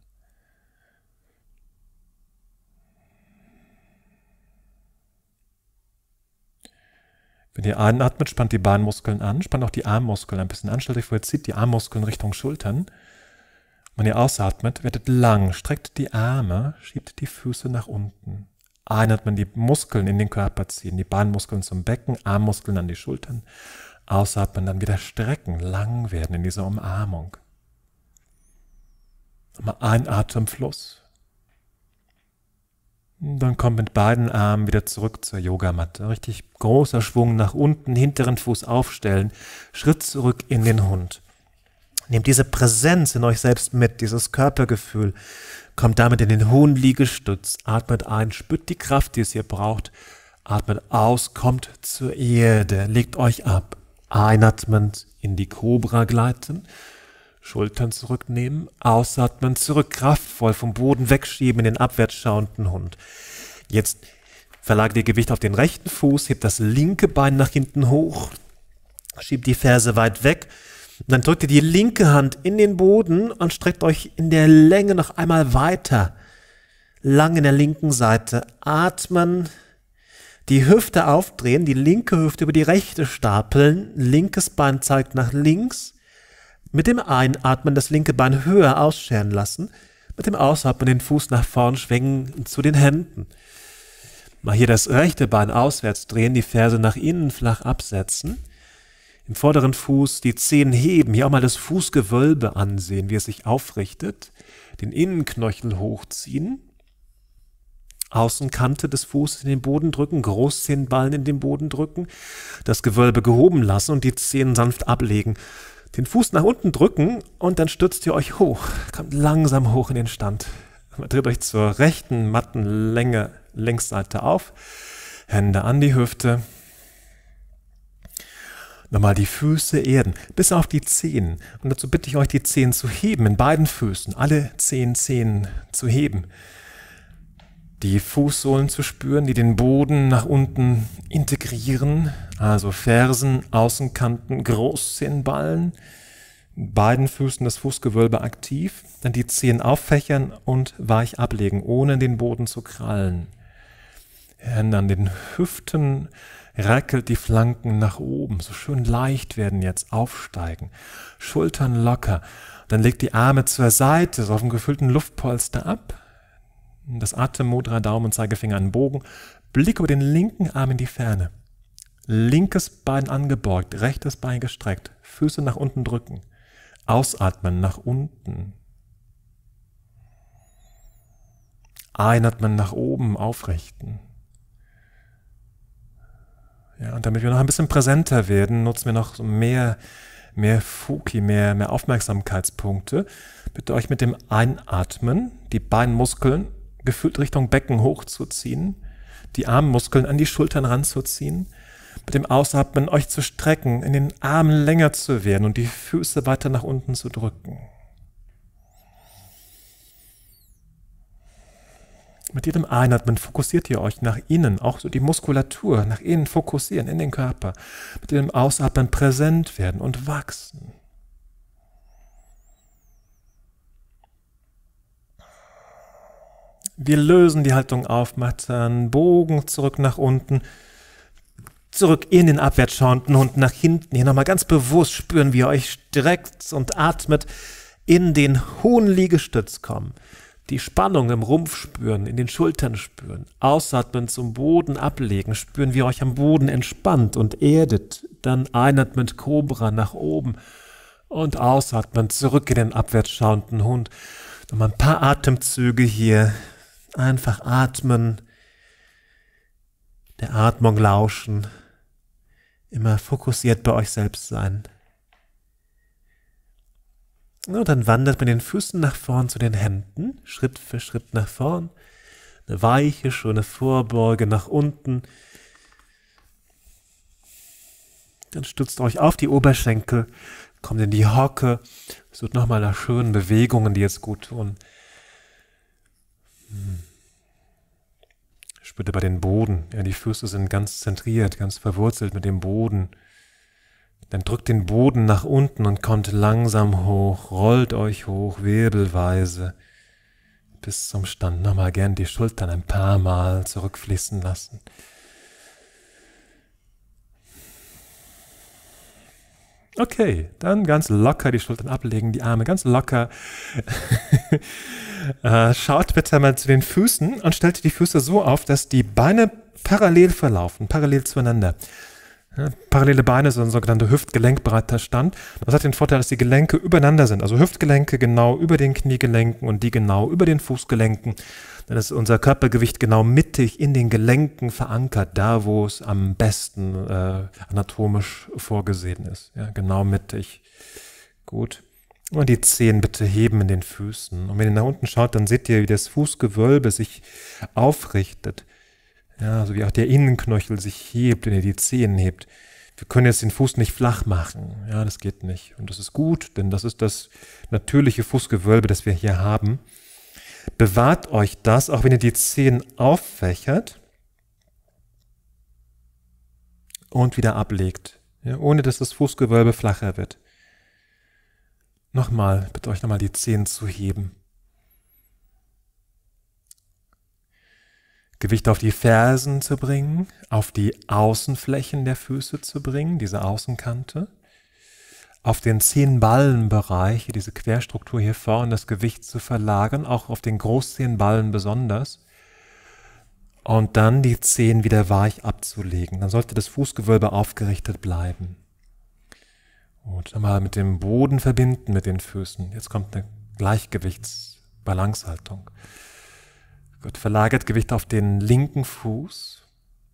[SPEAKER 1] Wenn ihr einatmet, spannt die Beinmuskeln an, spannt auch die Armmuskeln ein bisschen an. Stellt euch vor, ihr zieht die Armmuskeln Richtung Schultern. Wenn ihr ausatmet, werdet lang, streckt die Arme, schiebt die Füße nach unten. Einatmen, die Muskeln in den Körper ziehen, die Beinmuskeln zum Becken, Armmuskeln an die Schultern. Ausatmen, dann wieder strecken, lang werden in dieser Umarmung. Nochmal ein Atemfluss. Dann kommt mit beiden Armen wieder zurück zur Yogamatte. Richtig großer Schwung nach unten, hinteren Fuß aufstellen, Schritt zurück in den Hund. Nehmt diese Präsenz in euch selbst mit, dieses Körpergefühl. Kommt damit in den hohen Liegestütz. Atmet ein, spürt die Kraft, die es hier braucht. Atmet aus, kommt zur Erde, legt euch ab. Einatmend in die Kobra gleiten. Schultern zurücknehmen, ausatmen, zurück, kraftvoll vom Boden wegschieben in den abwärts schauenden Hund. Jetzt verlagert ihr Gewicht auf den rechten Fuß, hebt das linke Bein nach hinten hoch, schiebt die Ferse weit weg, und dann drückt ihr die linke Hand in den Boden und streckt euch in der Länge noch einmal weiter, lang in der linken Seite. Atmen, die Hüfte aufdrehen, die linke Hüfte über die rechte stapeln, linkes Bein zeigt nach links. Mit dem Einatmen das linke Bein höher ausscheren lassen, mit dem Ausatmen den Fuß nach vorn schwenken zu den Händen. Mal hier das rechte Bein auswärts drehen, die Ferse nach innen flach absetzen. Im vorderen Fuß die Zehen heben, hier auch mal das Fußgewölbe ansehen, wie es sich aufrichtet. Den Innenknöchel hochziehen. Außenkante des Fußes in den Boden drücken, Großzehenballen in den Boden drücken, das Gewölbe gehoben lassen und die Zehen sanft ablegen. Den Fuß nach unten drücken und dann stützt ihr euch hoch. Kommt langsam hoch in den Stand. Dreht euch zur rechten Mattenlänge Längsseite auf. Hände an die Hüfte. Nochmal die Füße erden, bis auf die Zehen. Und dazu bitte ich euch, die Zehen zu heben, in beiden Füßen. Alle zehn Zehen zu heben. Die Fußsohlen zu spüren, die den Boden nach unten integrieren, also Fersen, Außenkanten, Großzehenballen, beiden Füßen das Fußgewölbe aktiv, dann die Zehen auffächern und weich ablegen, ohne den Boden zu krallen. Hände an den Hüften, reckelt die Flanken nach oben, so schön leicht werden jetzt, aufsteigen, Schultern locker, dann legt die Arme zur Seite, so auf dem gefüllten Luftpolster ab. Das Atemmudra, Daumen und Zeigefinger an den Bogen, Blick über den linken Arm in die Ferne. Linkes Bein angebeugt, rechtes Bein gestreckt, Füße nach unten drücken. Ausatmen nach unten. Einatmen nach oben, aufrichten. Ja, und damit wir noch ein bisschen präsenter werden, nutzen wir noch mehr, mehr Foki, mehr, mehr Aufmerksamkeitspunkte. Bitte euch mit dem Einatmen die Beinmuskeln gefühlt Richtung Becken hochzuziehen, die Armmuskeln an die Schultern ranzuziehen, mit dem Ausatmen euch zu strecken, in den Armen länger zu werden und die Füße weiter nach unten zu drücken. Mit jedem Einatmen fokussiert ihr euch nach innen, auch so die Muskulatur, nach innen fokussieren, in den Körper. Mit dem Ausatmen präsent werden und wachsen. Wir lösen die Haltung auf, macht einen Bogen zurück nach unten, zurück in den abwärts schauenden Hund nach hinten. Hier nochmal ganz bewusst spüren, wie ihr euch streckt und atmet, in den hohen Liegestütz kommen. Die Spannung im Rumpf spüren, in den Schultern spüren. Ausatmen, zum Boden ablegen, spüren, wie ihr euch am Boden entspannt und erdet. Dann einatmen mit Cobra nach oben und ausatmen, zurück in den abwärts schauenden Hund. Nochmal ein paar Atemzüge hier. Einfach atmen, der Atmung lauschen, immer fokussiert bei euch selbst sein. Und dann wandert mit den Füßen nach vorn zu den Händen, Schritt für Schritt nach vorn. Eine weiche, schöne Vorbeuge nach unten. Dann stützt euch auf die Oberschenkel, kommt in die Hocke. Es wird nochmal nach schönen Bewegungen, die jetzt gut tun. Spürt über den Boden. Ja, die Füße sind ganz zentriert, ganz verwurzelt mit dem Boden. Dann drückt den Boden nach unten und kommt langsam hoch, rollt euch hoch, wirbelweise, bis zum Stand. Nochmal gern die Schultern ein paar Mal zurückfließen lassen. Okay, dann ganz locker die Schultern ablegen, die Arme ganz locker. äh, schaut bitte mal zu den Füßen und stellt die Füße so auf, dass die Beine parallel verlaufen, parallel zueinander. Ja, parallele Beine sind ein sogenannter hüftgelenkbreiter Stand. Das hat den Vorteil, dass die Gelenke übereinander sind. Also Hüftgelenke genau über den Kniegelenken und die genau über den Fußgelenken. Dann ist unser Körpergewicht genau mittig in den Gelenken verankert, da wo es am besten äh, anatomisch vorgesehen ist. Ja, genau mittig. Gut. Und die Zehen bitte heben in den Füßen. Und wenn ihr nach unten schaut, dann seht ihr, wie das Fußgewölbe sich aufrichtet. Ja, so wie auch der Innenknöchel sich hebt, wenn ihr die Zehen hebt. Wir können jetzt den Fuß nicht flach machen. Ja, das geht nicht. Und das ist gut, denn das ist das natürliche Fußgewölbe, das wir hier haben. Bewahrt euch das, auch wenn ihr die Zehen auffächert und wieder ablegt, ja, ohne dass das Fußgewölbe flacher wird. Nochmal, bitte euch nochmal die Zehen zu heben. Gewicht auf die Fersen zu bringen, auf die Außenflächen der Füße zu bringen, diese Außenkante. Auf den Zehenballenbereich, diese Querstruktur hier vorne, das Gewicht zu verlagern, auch auf den Großzehenballen besonders. Und dann die Zehen wieder weich abzulegen. Dann sollte das Fußgewölbe aufgerichtet bleiben. Und dann mal mit dem Boden verbinden mit den Füßen. Jetzt kommt eine Gleichgewichtsbalancehaltung. Gut, verlagert Gewicht auf den linken Fuß.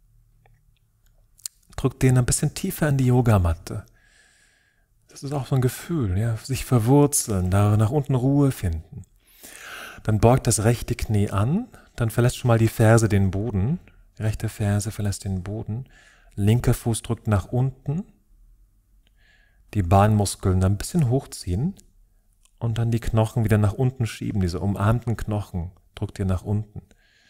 [SPEAKER 1] Drückt den ein bisschen tiefer in die Yogamatte. Das ist auch so ein Gefühl, ja, sich verwurzeln, da nach unten Ruhe finden. Dann beugt das rechte Knie an, dann verlässt schon mal die Ferse den Boden. Die rechte Ferse verlässt den Boden. Linker Fuß drückt nach unten. Die Beinmuskeln ein bisschen hochziehen und dann die Knochen wieder nach unten schieben, diese umarmten Knochen. Drückt ihr nach unten.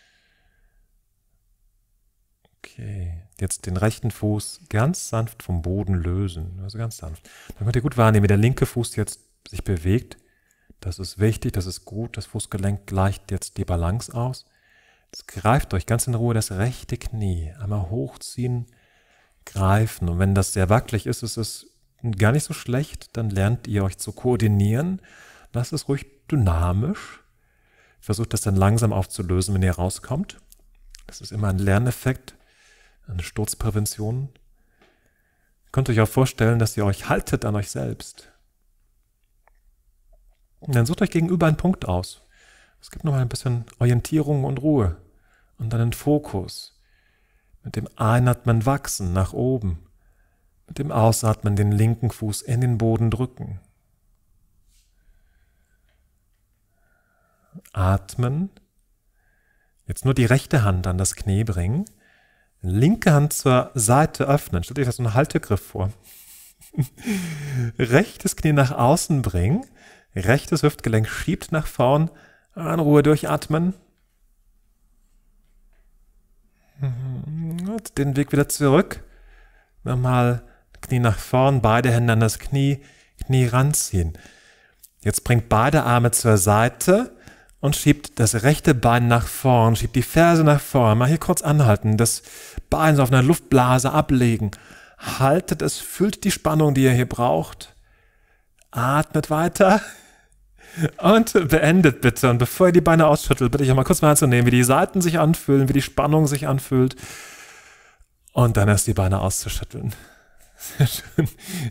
[SPEAKER 1] Okay, jetzt den rechten Fuß ganz sanft vom Boden lösen, also ganz sanft. Dann könnt ihr gut wahrnehmen, wie der linke Fuß jetzt sich bewegt. Das ist wichtig, das ist gut. Das Fußgelenk gleicht jetzt die Balance aus. Jetzt greift euch ganz in Ruhe das rechte Knie. Einmal hochziehen, greifen. Und wenn das sehr wackelig ist, ist es gar nicht so schlecht. Dann lernt ihr euch zu koordinieren. Lasst es ruhig dynamisch. Versucht das dann langsam aufzulösen, wenn ihr rauskommt. Das ist immer ein Lerneffekt, eine Sturzprävention. Ihr könnt euch auch vorstellen, dass ihr euch haltet an euch selbst. Und dann sucht euch gegenüber einen Punkt aus. Es gibt noch ein bisschen Orientierung und Ruhe und dann einen Fokus. Mit dem Einatmen wachsen nach oben, mit dem Ausatmen den linken Fuß in den Boden drücken. Atmen. Jetzt nur die rechte Hand an das Knie bringen. Linke Hand zur Seite öffnen. Stellt euch das so einen Haltegriff vor. Rechtes Knie nach außen bringen. Rechtes Hüftgelenk schiebt nach vorn. In Ruhe durchatmen. Und den Weg wieder zurück. Nochmal Knie nach vorn, beide Hände an das Knie, Knie ranziehen. Jetzt bringt beide Arme zur Seite und schiebt das rechte Bein nach vorn, schiebt die Ferse nach vorn. Mal hier kurz anhalten, das Bein so auf einer Luftblase ablegen. Haltet es, fühlt die Spannung, die ihr hier braucht. Atmet weiter und beendet bitte. Und bevor ihr die Beine ausschüttelt, bitte ich auch mal kurz wahrzunehmen, wie die Seiten sich anfühlen, wie die Spannung sich anfühlt. Und dann erst die Beine auszuschütteln. Sehr schön.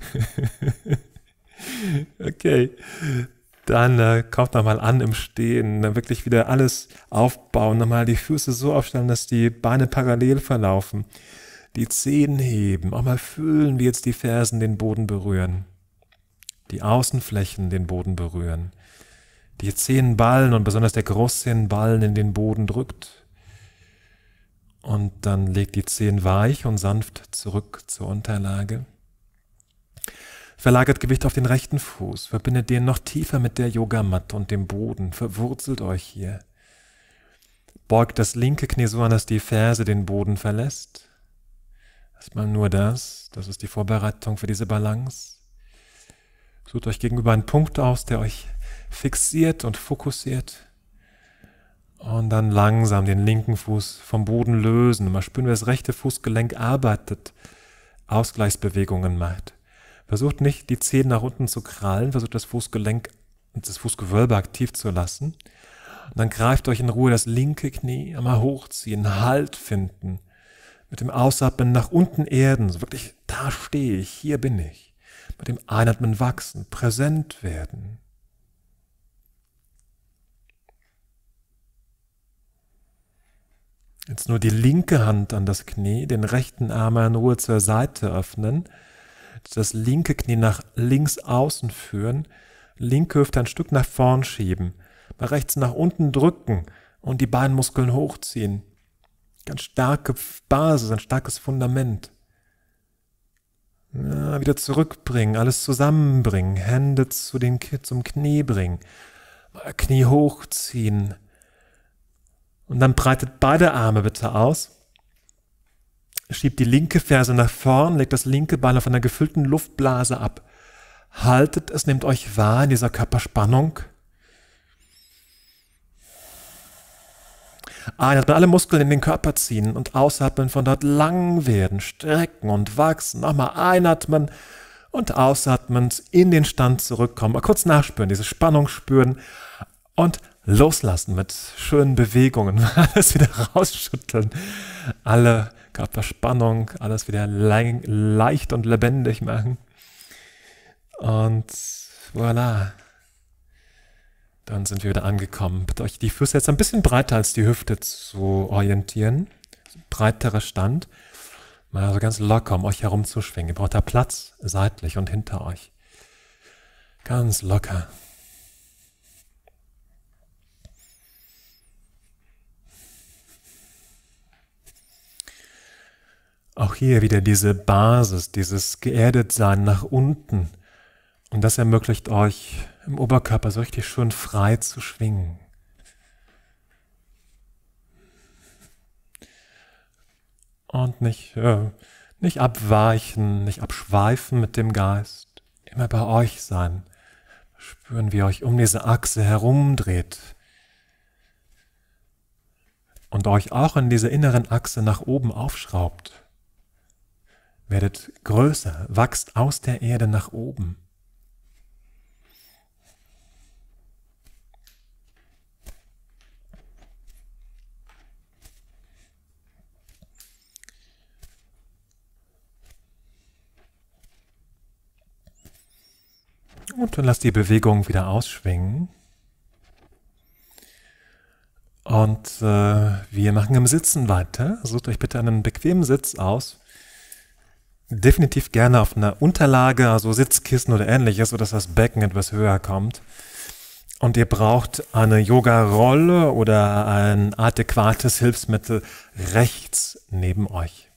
[SPEAKER 1] Okay. Dann äh, kommt nochmal an im Stehen, dann wirklich wieder alles aufbauen, nochmal die Füße so aufstellen, dass die Beine parallel verlaufen. Die Zehen heben, auch mal fühlen, wie jetzt die Fersen den Boden berühren. Die Außenflächen den Boden berühren. Die Zehenballen und besonders der Großzehenballen in den Boden drückt. Und dann legt die Zehen weich und sanft zurück zur Unterlage. Verlagert Gewicht auf den rechten Fuß, verbindet den noch tiefer mit der Yogamatte und dem Boden, verwurzelt euch hier. Beugt das linke Knie so an, dass die Ferse den Boden verlässt. Erstmal nur das, das ist die Vorbereitung für diese Balance. Sucht euch gegenüber einen Punkt aus, der euch fixiert und fokussiert. Und dann langsam den linken Fuß vom Boden lösen. Mal spüren, wie das rechte Fußgelenk arbeitet, Ausgleichsbewegungen macht. Versucht nicht, die Zehen nach unten zu krallen, versucht das Fußgelenk und das Fußgewölbe aktiv zu lassen. Und dann greift euch in Ruhe das linke Knie, einmal hochziehen, Halt finden. Mit dem Ausatmen nach unten erden, so wirklich, da stehe ich, hier bin ich. Mit dem Einatmen wachsen, präsent werden. Jetzt nur die linke Hand an das Knie, den rechten Arm in Ruhe zur Seite öffnen. Das linke Knie nach links außen führen, linke Hüfte ein Stück nach vorn schieben, bei rechts nach unten drücken und die Beinmuskeln hochziehen. Ganz starke Basis, ein starkes Fundament. Ja, wieder zurückbringen, alles zusammenbringen, Hände zu den, zum Knie bringen, Knie hochziehen und dann breitet beide Arme bitte aus. Schiebt die linke Ferse nach vorn, legt das linke Bein auf einer gefüllten Luftblase ab. Haltet es, nehmt euch wahr in dieser Körperspannung. Einatmen, alle Muskeln in den Körper ziehen und ausatmen, von dort lang werden, strecken und wachsen. Nochmal einatmen und ausatmen, in den Stand zurückkommen. Mal kurz nachspüren, diese Spannung spüren und loslassen mit schönen Bewegungen. Alles wieder rausschütteln. Alle Körperspannung, alles wieder le leicht und lebendig machen. Und voilà. Dann sind wir wieder angekommen. Bitte euch die Füße jetzt ein bisschen breiter als die Hüfte zu orientieren. Breiterer Stand. Mal so ganz locker um euch herum zu schwingen. Ihr braucht da Platz, seitlich und hinter euch. Ganz locker. Auch hier wieder diese Basis, dieses Geerdetsein nach unten. Und das ermöglicht euch im Oberkörper so richtig schön frei zu schwingen. Und nicht, äh, nicht abweichen, nicht abschweifen mit dem Geist. Immer bei euch sein. Spüren, wie ihr euch um diese Achse herumdreht. Und euch auch in diese inneren Achse nach oben aufschraubt. Werdet größer, wachst aus der Erde nach oben. Und dann lasst die Bewegung wieder ausschwingen. Und äh, wir machen im Sitzen weiter. Sucht euch bitte einen bequemen Sitz aus. Definitiv gerne auf einer Unterlage, also Sitzkissen oder ähnliches, sodass das Becken etwas höher kommt. Und ihr braucht eine Yoga-Rolle oder ein adäquates Hilfsmittel rechts neben euch.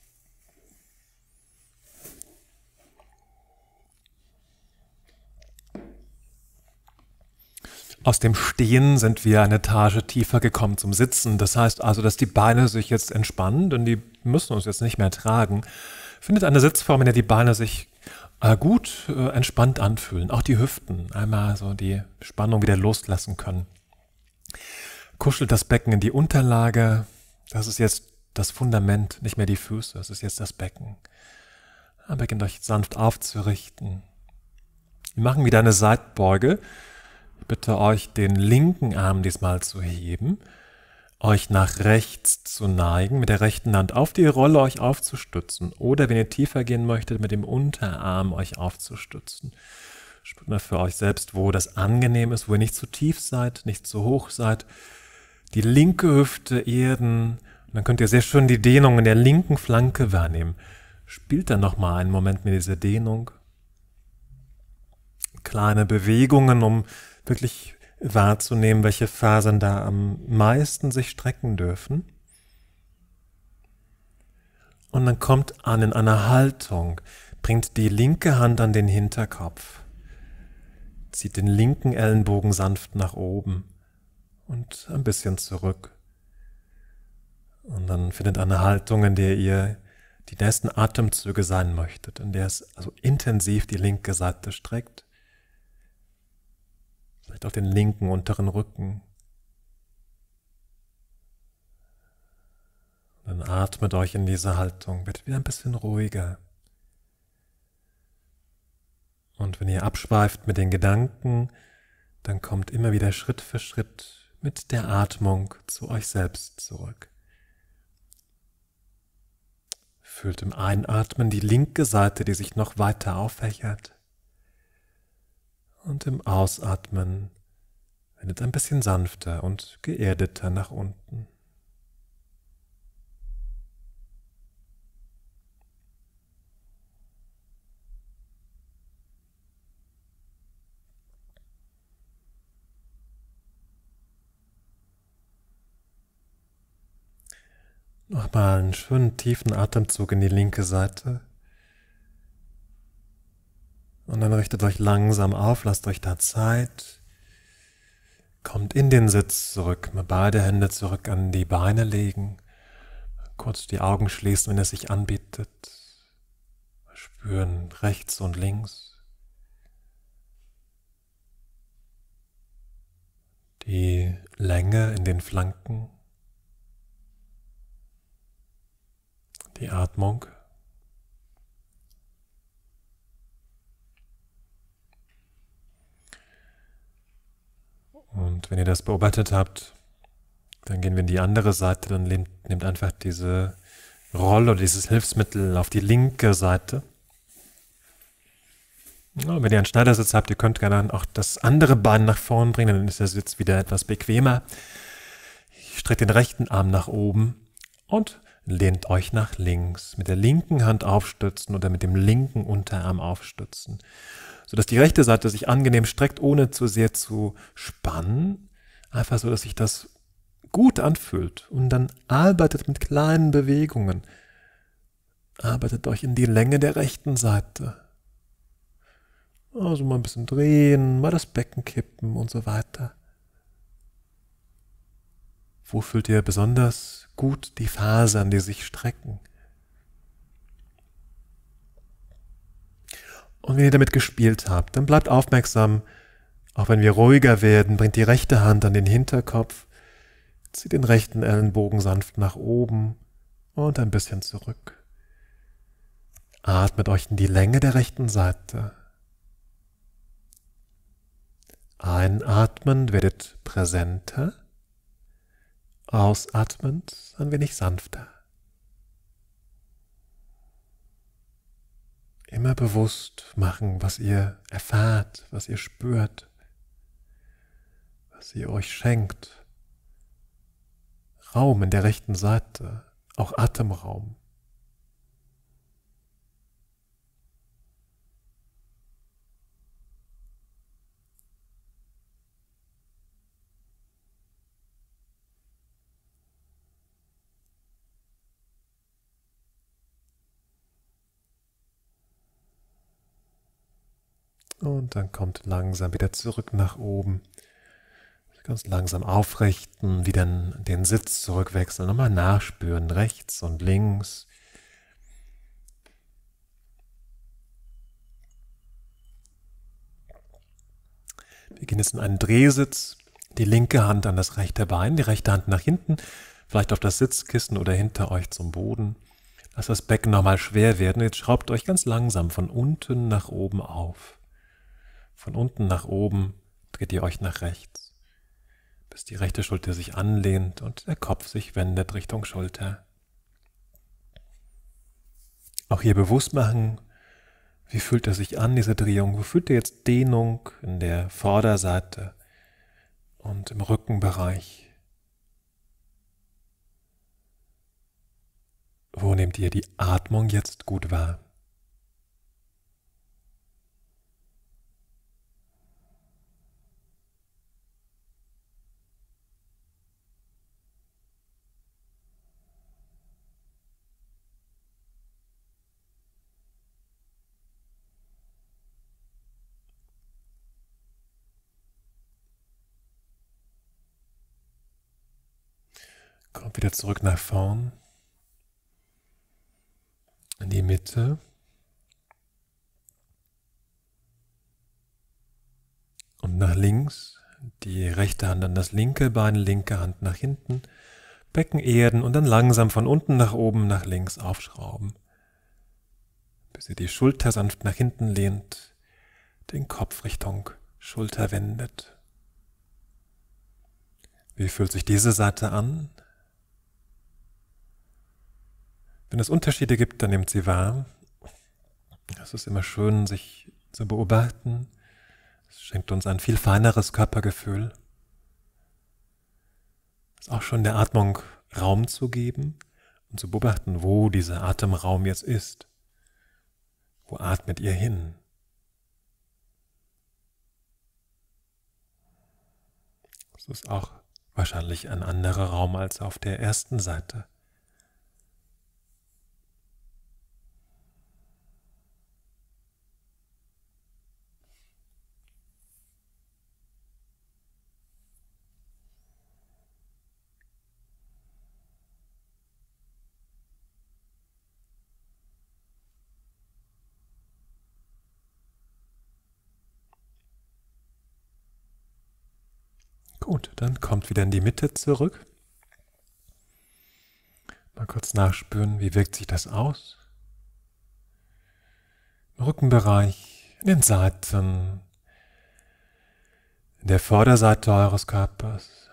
[SPEAKER 1] Aus dem Stehen sind wir eine Etage tiefer gekommen zum Sitzen. Das heißt also, dass die Beine sich jetzt entspannen, denn die müssen uns jetzt nicht mehr tragen. Findet eine Sitzform, in der die Beine sich äh, gut äh, entspannt anfühlen. Auch die Hüften, einmal so die Spannung wieder loslassen können. kuschelt das Becken in die Unterlage. Das ist jetzt das Fundament, nicht mehr die Füße, das ist jetzt das Becken. Dann beginnt euch sanft aufzurichten. Wir machen wieder eine Seitbeuge. Ich bitte euch, den linken Arm diesmal zu heben, euch nach rechts zu neigen, mit der rechten Hand auf die Rolle euch aufzustützen oder, wenn ihr tiefer gehen möchtet, mit dem Unterarm euch aufzustützen. Spürt mal für euch selbst, wo das angenehm ist, wo ihr nicht zu tief seid, nicht zu hoch seid. Die linke Hüfte erden, und dann könnt ihr sehr schön die Dehnung in der linken Flanke wahrnehmen. Spielt dann nochmal einen Moment mit dieser Dehnung. Kleine Bewegungen, um wirklich wahrzunehmen, welche Fasern da am meisten sich strecken dürfen. Und dann kommt an in einer Haltung, bringt die linke Hand an den Hinterkopf, zieht den linken Ellenbogen sanft nach oben und ein bisschen zurück. Und dann findet eine Haltung, in der ihr die nächsten Atemzüge sein möchtet, in der es also intensiv die linke Seite streckt. Vielleicht auch den linken unteren Rücken. Dann atmet euch in diese Haltung, wird wieder ein bisschen ruhiger. Und wenn ihr abschweift mit den Gedanken, dann kommt immer wieder Schritt für Schritt mit der Atmung zu euch selbst zurück. Fühlt im Einatmen die linke Seite, die sich noch weiter auffächert. Und im Ausatmen wendet ein bisschen sanfter und geerdeter nach unten. Nochmal einen schönen tiefen Atemzug in die linke Seite. Und dann richtet euch langsam auf, lasst euch da Zeit. Kommt in den Sitz zurück, mal beide Hände zurück an die Beine legen. Kurz die Augen schließen, wenn es sich anbietet. Spüren rechts und links. Die Länge in den Flanken. Die Atmung. Und wenn ihr das beobachtet habt, dann gehen wir in die andere Seite, dann nehmt, nehmt einfach diese Rolle oder dieses Hilfsmittel auf die linke Seite. Ja, wenn ihr einen Schneidersitz habt, ihr könnt gerne auch das andere Bein nach vorn bringen, dann ist der Sitz wieder etwas bequemer. Streckt den rechten Arm nach oben und lehnt euch nach links. Mit der linken Hand aufstützen oder mit dem linken Unterarm aufstützen, sodass die rechte Seite sich angenehm streckt, ohne zu sehr zu spannen. Einfach so, dass sich das gut anfühlt. Und dann arbeitet mit kleinen Bewegungen. Arbeitet euch in die Länge der rechten Seite. Also mal ein bisschen drehen, mal das Becken kippen und so weiter. Wo fühlt ihr besonders gut die Fasern, die sich strecken? Und wenn ihr damit gespielt habt, dann bleibt aufmerksam, auch wenn wir ruhiger werden, bringt die rechte Hand an den Hinterkopf, zieht den rechten Ellenbogen sanft nach oben und ein bisschen zurück. Atmet euch in die Länge der rechten Seite. Einatmend werdet präsenter. Ausatmend ein wenig sanfter. Immer bewusst machen, was ihr erfahrt, was ihr spürt, was ihr euch schenkt. Raum in der rechten Seite, auch Atemraum. Und dann kommt langsam wieder zurück nach oben. Ganz langsam aufrichten, wieder in den Sitz zurückwechseln, nochmal nachspüren, rechts und links. Wir gehen jetzt in einen Drehsitz. Die linke Hand an das rechte Bein, die rechte Hand nach hinten, vielleicht auf das Sitzkissen oder hinter euch zum Boden. Lasst das Becken nochmal schwer werden. Jetzt schraubt euch ganz langsam von unten nach oben auf. Von unten nach oben dreht ihr euch nach rechts, bis die rechte Schulter sich anlehnt und der Kopf sich wendet Richtung Schulter. Auch hier bewusst machen, wie fühlt er sich an, diese Drehung? Wo fühlt ihr jetzt Dehnung in der Vorderseite und im Rückenbereich? Wo nehmt ihr die Atmung jetzt gut wahr? Kommt wieder zurück nach vorn, in die Mitte. Und nach links, die rechte Hand an das linke Bein, linke Hand nach hinten, Becken erden und dann langsam von unten nach oben, nach links aufschrauben, bis ihr die Schulter sanft nach hinten lehnt, den Kopf Richtung Schulter wendet. Wie fühlt sich diese Seite an? Wenn es Unterschiede gibt, dann nehmt sie wahr. Es ist immer schön, sich zu beobachten. Es schenkt uns ein viel feineres Körpergefühl. Es ist auch schon der Atmung Raum zu geben und zu beobachten, wo dieser Atemraum jetzt ist. Wo atmet ihr hin? Es ist auch wahrscheinlich ein anderer Raum als auf der ersten Seite. Gut, dann kommt wieder in die Mitte zurück. Mal kurz nachspüren, wie wirkt sich das aus? Im Rückenbereich, in den Seiten, in der Vorderseite eures Körpers.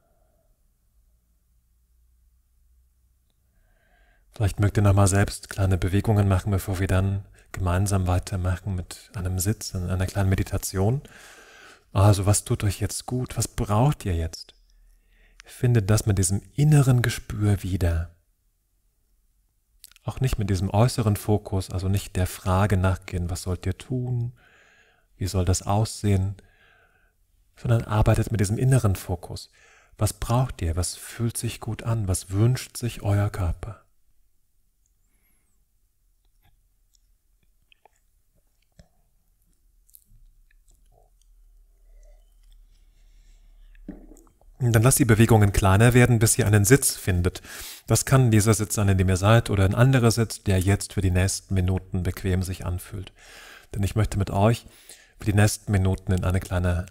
[SPEAKER 1] Vielleicht mögt ihr nochmal selbst kleine Bewegungen machen, bevor wir dann gemeinsam weitermachen mit einem Sitz, in einer kleinen Meditation. Also, was tut euch jetzt gut? Was braucht ihr jetzt? Findet das mit diesem inneren Gespür wieder. Auch nicht mit diesem äußeren Fokus, also nicht der Frage nachgehen, was sollt ihr tun? Wie soll das aussehen? Sondern arbeitet mit diesem inneren Fokus. Was braucht ihr? Was fühlt sich gut an? Was wünscht sich euer Körper? Dann lasst die Bewegungen kleiner werden, bis ihr einen Sitz findet. Das kann dieser Sitz sein, in dem ihr seid, oder ein anderer Sitz, der jetzt für die nächsten Minuten bequem sich anfühlt. Denn ich möchte mit euch für die nächsten Minuten in eine kleine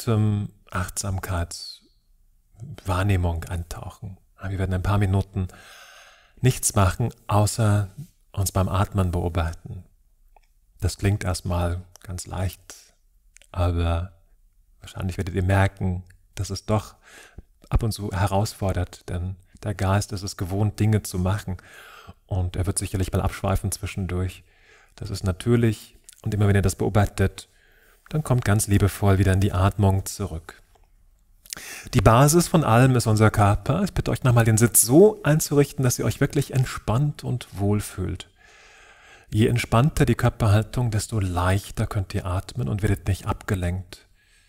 [SPEAKER 1] Atemachtsamkeitswahrnehmung eintauchen. Wir werden ein paar Minuten nichts machen, außer uns beim Atmen beobachten. Das klingt erstmal ganz leicht, aber wahrscheinlich werdet ihr merken, dass es doch ab und zu herausfordert, denn der Geist ist es gewohnt, Dinge zu machen und er wird sicherlich mal abschweifen zwischendurch. Das ist natürlich und immer wenn ihr das beobachtet, dann kommt ganz liebevoll wieder in die Atmung zurück. Die Basis von allem ist unser Körper. Ich bitte euch nochmal den Sitz so einzurichten, dass ihr euch wirklich entspannt und wohl fühlt. Je entspannter die Körperhaltung, desto leichter könnt ihr atmen und werdet nicht abgelenkt.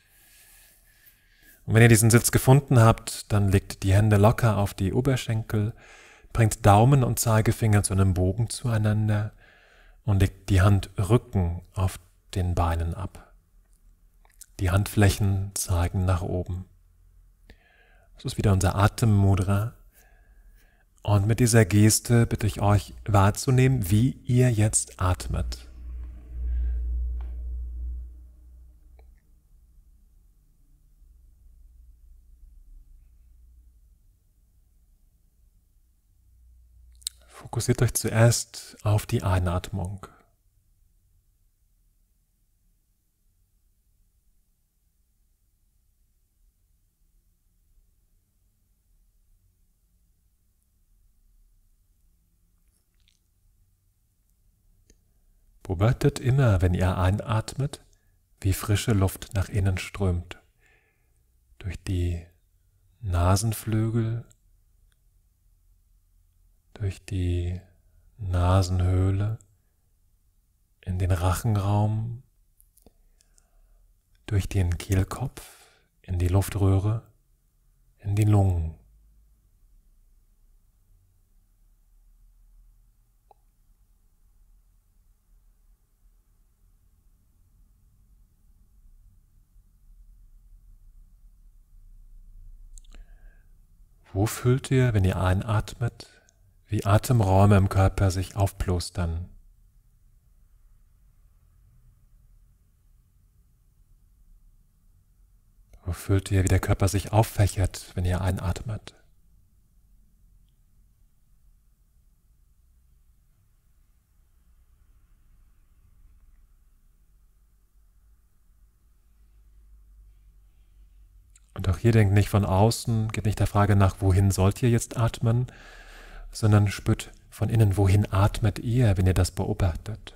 [SPEAKER 1] Und wenn ihr diesen Sitz gefunden habt, dann legt die Hände locker auf die Oberschenkel, bringt Daumen und Zeigefinger zu einem Bogen zueinander und legt die Handrücken auf den Beinen ab. Die Handflächen zeigen nach oben. Das ist wieder unser Atemmudra. Und mit dieser Geste bitte ich euch wahrzunehmen, wie ihr jetzt atmet. Fokussiert euch zuerst auf die Einatmung. Beobachtet immer, wenn ihr einatmet, wie frische Luft nach innen strömt. Durch die Nasenflügel, durch die Nasenhöhle, in den Rachenraum, durch den Kehlkopf, in die Luftröhre, in die Lungen. Wo fühlt ihr, wenn ihr einatmet, wie Atemräume im Körper sich aufplustern? Wo fühlt ihr, wie der Körper sich auffächert, wenn ihr einatmet? Und auch hier denkt nicht von außen, geht nicht der Frage nach, wohin sollt ihr jetzt atmen, sondern spürt von innen, wohin atmet ihr, wenn ihr das beobachtet.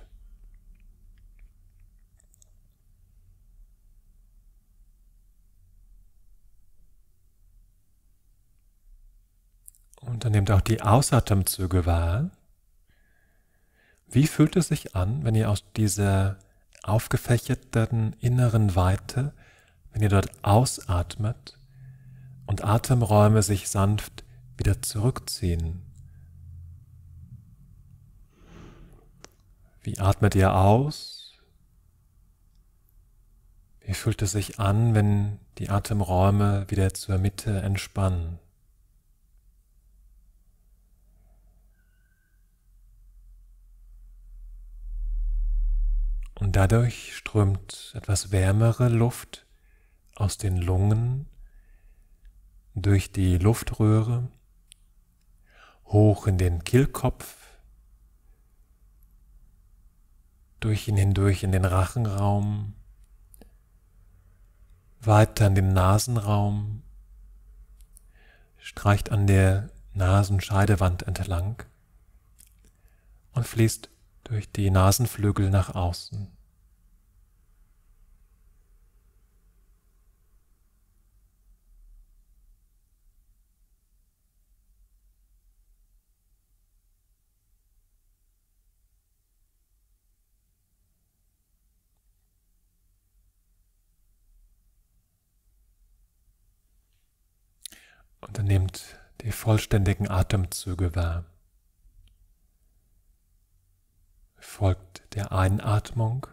[SPEAKER 1] Und dann nehmt auch die Ausatemzüge wahr. Wie fühlt es sich an, wenn ihr aus dieser aufgefächerten inneren Weite, wenn ihr dort ausatmet und Atemräume sich sanft wieder zurückziehen? Wie atmet ihr aus? Wie fühlt es sich an, wenn die Atemräume wieder zur Mitte entspannen? Und dadurch strömt etwas wärmere Luft aus den Lungen durch die Luftröhre hoch in den Kehlkopf, durch ihn hindurch in den Rachenraum, weiter in den Nasenraum, streicht an der Nasenscheidewand entlang und fließt durch die Nasenflügel nach außen. Und dann nehmt die vollständigen Atemzüge wahr. Folgt der Einatmung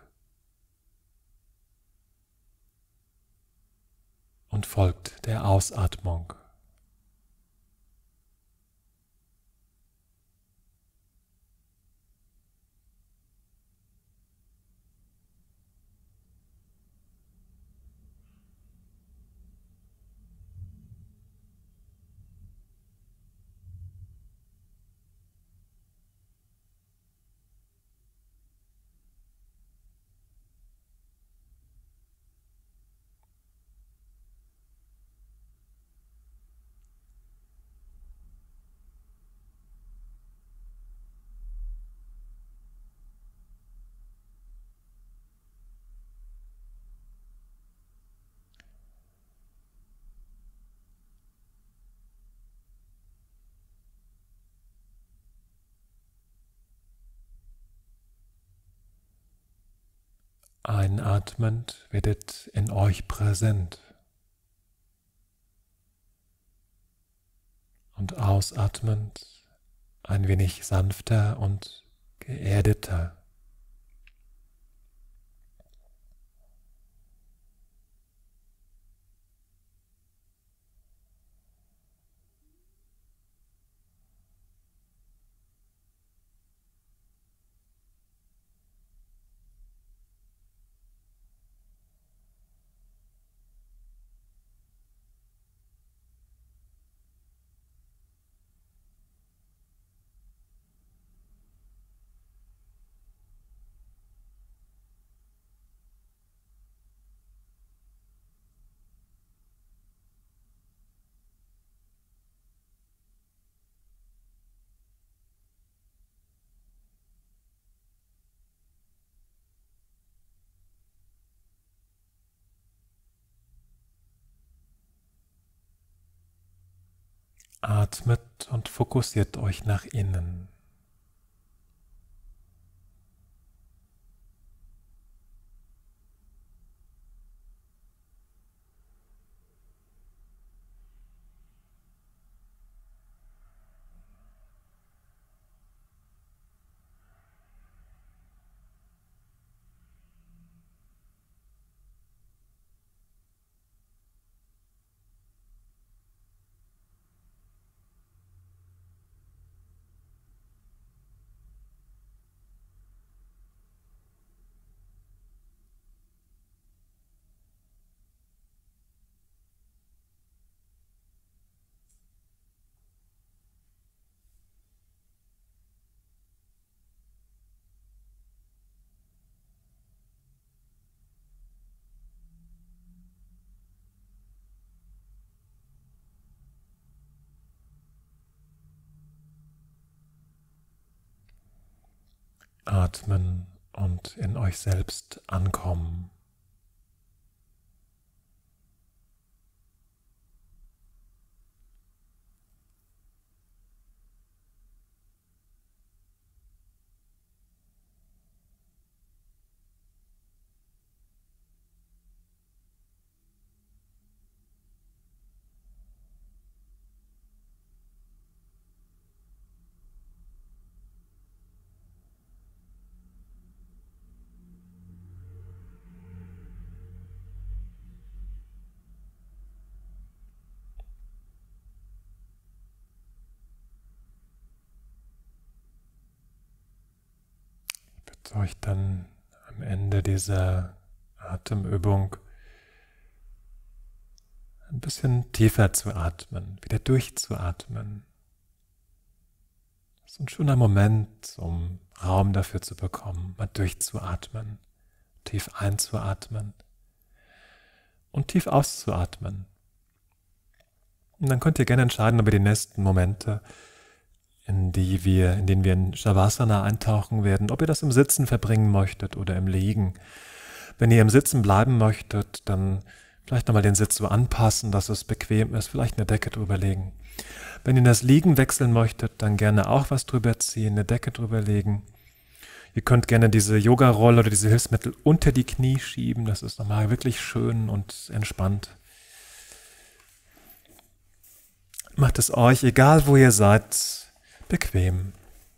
[SPEAKER 1] und folgt der Ausatmung. Einatmend werdet in euch präsent und ausatmend ein wenig sanfter und geerdeter. Atmet und fokussiert euch nach innen. Atmen und in euch selbst ankommen. Ich bitte euch dann am Ende dieser Atemübung ein bisschen tiefer zu atmen, wieder durchzuatmen. Das ist ein schöner Moment, um Raum dafür zu bekommen, mal durchzuatmen, tief einzuatmen und tief auszuatmen. Und dann könnt ihr gerne entscheiden, ob ihr die nächsten Momente, in, die wir, in denen wir in Shavasana eintauchen werden, ob ihr das im Sitzen verbringen möchtet oder im Liegen. Wenn ihr im Sitzen bleiben möchtet, dann vielleicht nochmal den Sitz so anpassen, dass es bequem ist, vielleicht eine Decke drüber legen. Wenn ihr in das Liegen wechseln möchtet, dann gerne auch was drüber ziehen, eine Decke drüber legen. Ihr könnt gerne diese Yoga-Rolle oder diese Hilfsmittel unter die Knie schieben, das ist nochmal wirklich schön und entspannt. Macht es euch, egal wo ihr seid, bequem.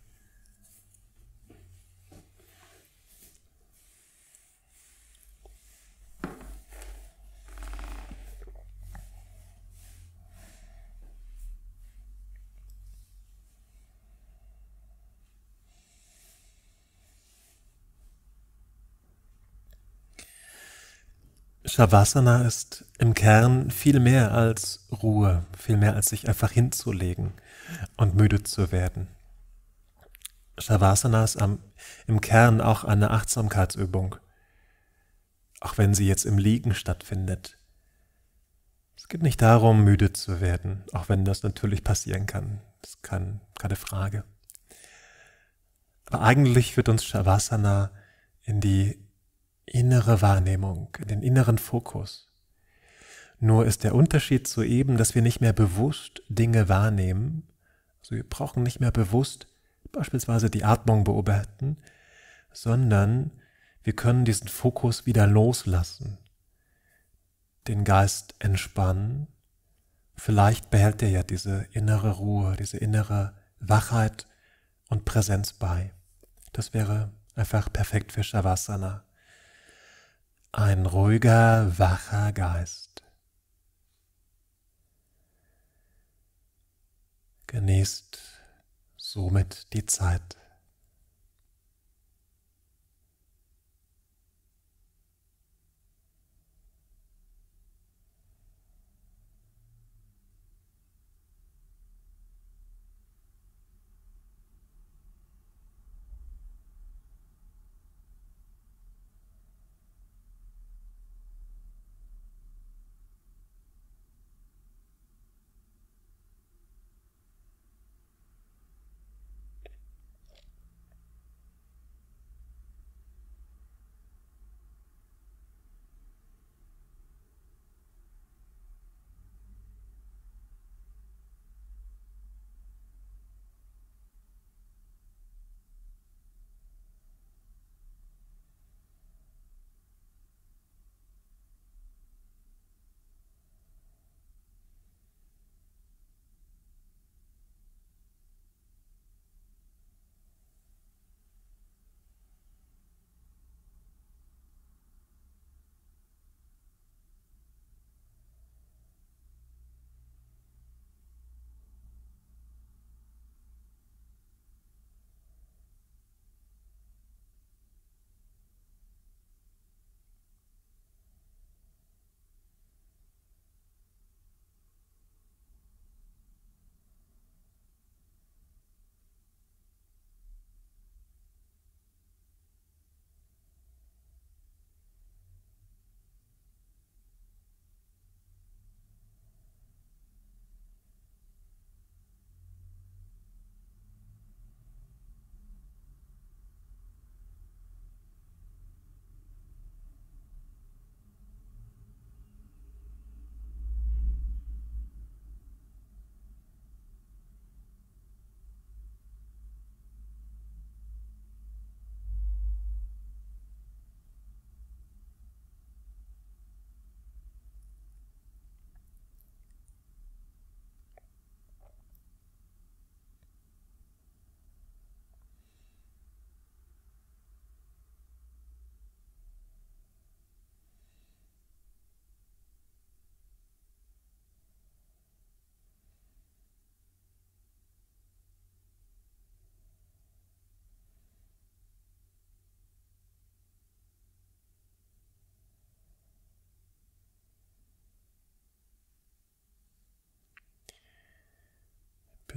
[SPEAKER 1] Shavasana ist im Kern viel mehr als Ruhe, viel mehr als sich einfach hinzulegen und müde zu werden. Shavasana ist am, im Kern auch eine Achtsamkeitsübung, auch wenn sie jetzt im Liegen stattfindet. Es geht nicht darum, müde zu werden, auch wenn das natürlich passieren kann, das ist kein, keine Frage. Aber eigentlich führt uns Shavasana in die innere Wahrnehmung, in den inneren Fokus. Nur ist der Unterschied zu eben, dass wir nicht mehr bewusst Dinge wahrnehmen, also wir brauchen nicht mehr bewusst beispielsweise die Atmung beobachten, sondern wir können diesen Fokus wieder loslassen, den Geist entspannen. Vielleicht behält er ja diese innere Ruhe, diese innere Wachheit und Präsenz bei. Das wäre einfach perfekt für Shavasana. Ein ruhiger, wacher Geist. Genießt somit die Zeit.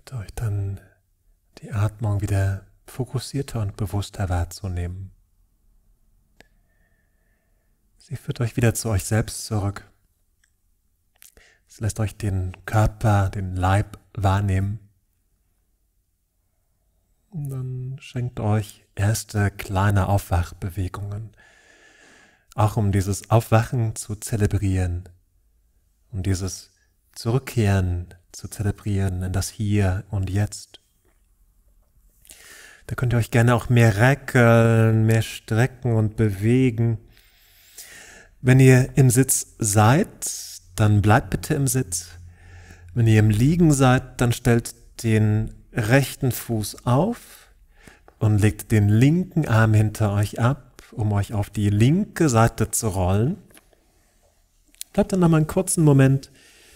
[SPEAKER 1] bitte euch dann, die Atmung wieder fokussierter und bewusster wahrzunehmen. Sie führt euch wieder zu euch selbst zurück. Es lässt euch den Körper, den Leib wahrnehmen. Und dann schenkt euch erste kleine Aufwachbewegungen, auch um dieses Aufwachen zu zelebrieren, um dieses Zurückkehren zu zelebrieren in das Hier und Jetzt. Da könnt ihr euch gerne auch mehr reckeln, mehr strecken und bewegen. Wenn ihr im Sitz seid, dann bleibt bitte im Sitz. Wenn ihr im Liegen seid, dann stellt den rechten Fuß auf und legt den linken Arm hinter euch ab, um euch auf die linke Seite zu rollen. Bleibt dann noch mal einen kurzen Moment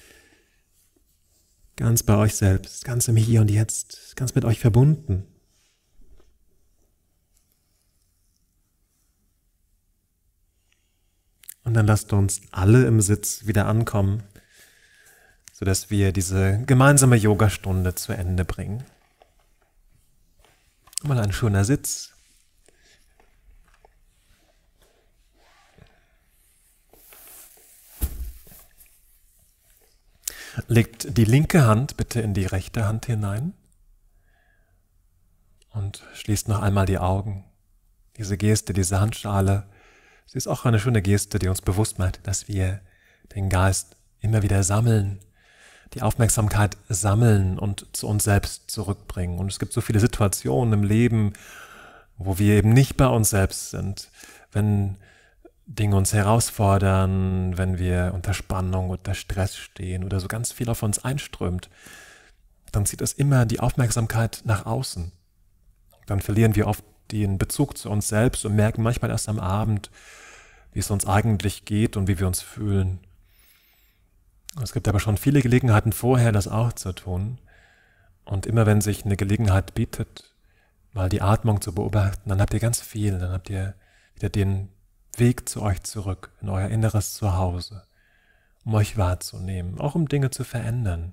[SPEAKER 1] ganz bei euch selbst, ganz im Hier und Jetzt, ganz mit euch verbunden. Und dann lasst uns alle im Sitz wieder ankommen, sodass wir diese gemeinsame Yogastunde zu Ende bringen. Mal ein schöner Sitz. Legt die linke Hand bitte in die rechte Hand hinein und schließt noch einmal die Augen. Diese Geste, diese Handschale, sie ist auch eine schöne Geste, die uns bewusst macht, dass wir den Geist immer wieder sammeln, die Aufmerksamkeit sammeln und zu uns selbst zurückbringen. Und es gibt so viele Situationen im Leben, wo wir eben nicht bei uns selbst sind, wenn Dinge uns herausfordern, wenn wir unter Spannung, unter Stress stehen oder so ganz viel auf uns einströmt, dann zieht es immer die Aufmerksamkeit nach außen. Dann verlieren wir oft den Bezug zu uns selbst und merken manchmal erst am Abend, wie es uns eigentlich geht und wie wir uns fühlen. Es gibt aber schon viele Gelegenheiten vorher, das auch zu tun. Und immer wenn sich eine Gelegenheit bietet, mal die Atmung zu beobachten, dann habt ihr ganz viel, dann habt ihr wieder den Weg zu euch zurück, in euer inneres Zuhause, um euch wahrzunehmen, auch um Dinge zu verändern.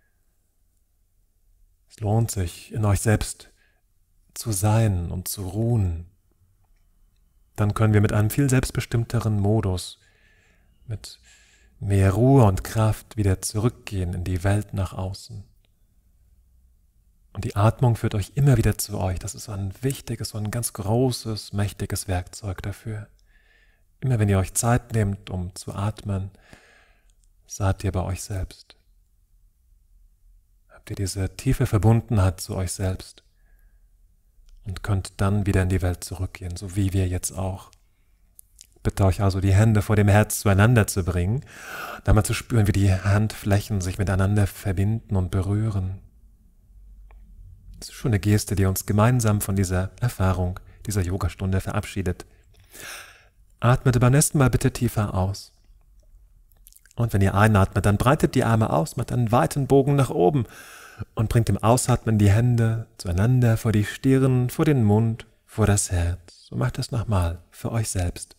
[SPEAKER 1] Es lohnt sich, in euch selbst zu sein und zu ruhen. Dann können wir mit einem viel selbstbestimmteren Modus, mit mehr Ruhe und Kraft wieder zurückgehen in die Welt nach außen. Und die Atmung führt euch immer wieder zu euch. Das ist so ein wichtiges, so ein ganz großes, mächtiges Werkzeug dafür. Immer wenn ihr euch Zeit nehmt, um zu atmen, seid ihr bei euch selbst. Habt ihr diese tiefe Verbundenheit zu euch selbst und könnt dann wieder in die Welt zurückgehen, so wie wir jetzt auch. Bitte euch also, die Hände vor dem Herz zueinander zu bringen, da mal zu spüren, wie die Handflächen sich miteinander verbinden und berühren. Das ist schon eine Geste, die uns gemeinsam von dieser Erfahrung, dieser Yogastunde verabschiedet. Atmet beim nächsten Mal bitte tiefer aus. Und wenn ihr einatmet, dann breitet die Arme aus, macht einen weiten Bogen nach oben und bringt im Ausatmen die Hände zueinander vor die Stirn, vor den Mund, vor das Herz. So macht es nochmal für euch selbst.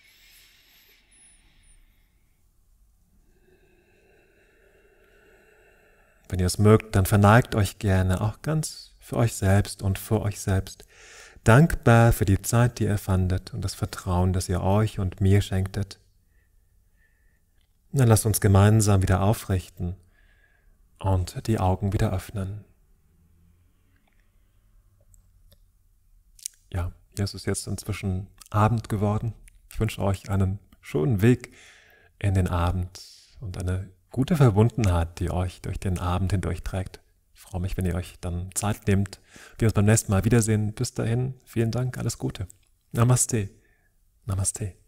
[SPEAKER 1] Wenn ihr es mögt, dann verneigt euch gerne, auch ganz für euch selbst und vor euch selbst. Dankbar für die Zeit, die ihr fandet und das Vertrauen, das ihr euch und mir schenktet. Dann lasst uns gemeinsam wieder aufrichten und die Augen wieder öffnen. Ja, hier ist es jetzt inzwischen Abend geworden. Ich wünsche euch einen schönen Weg in den Abend und eine gute Verbundenheit, die euch durch den Abend hindurch trägt. Ich freue mich, wenn ihr euch dann Zeit nehmt. Wir uns beim nächsten Mal wiedersehen. Bis dahin, vielen Dank, alles Gute. Namaste. Namaste.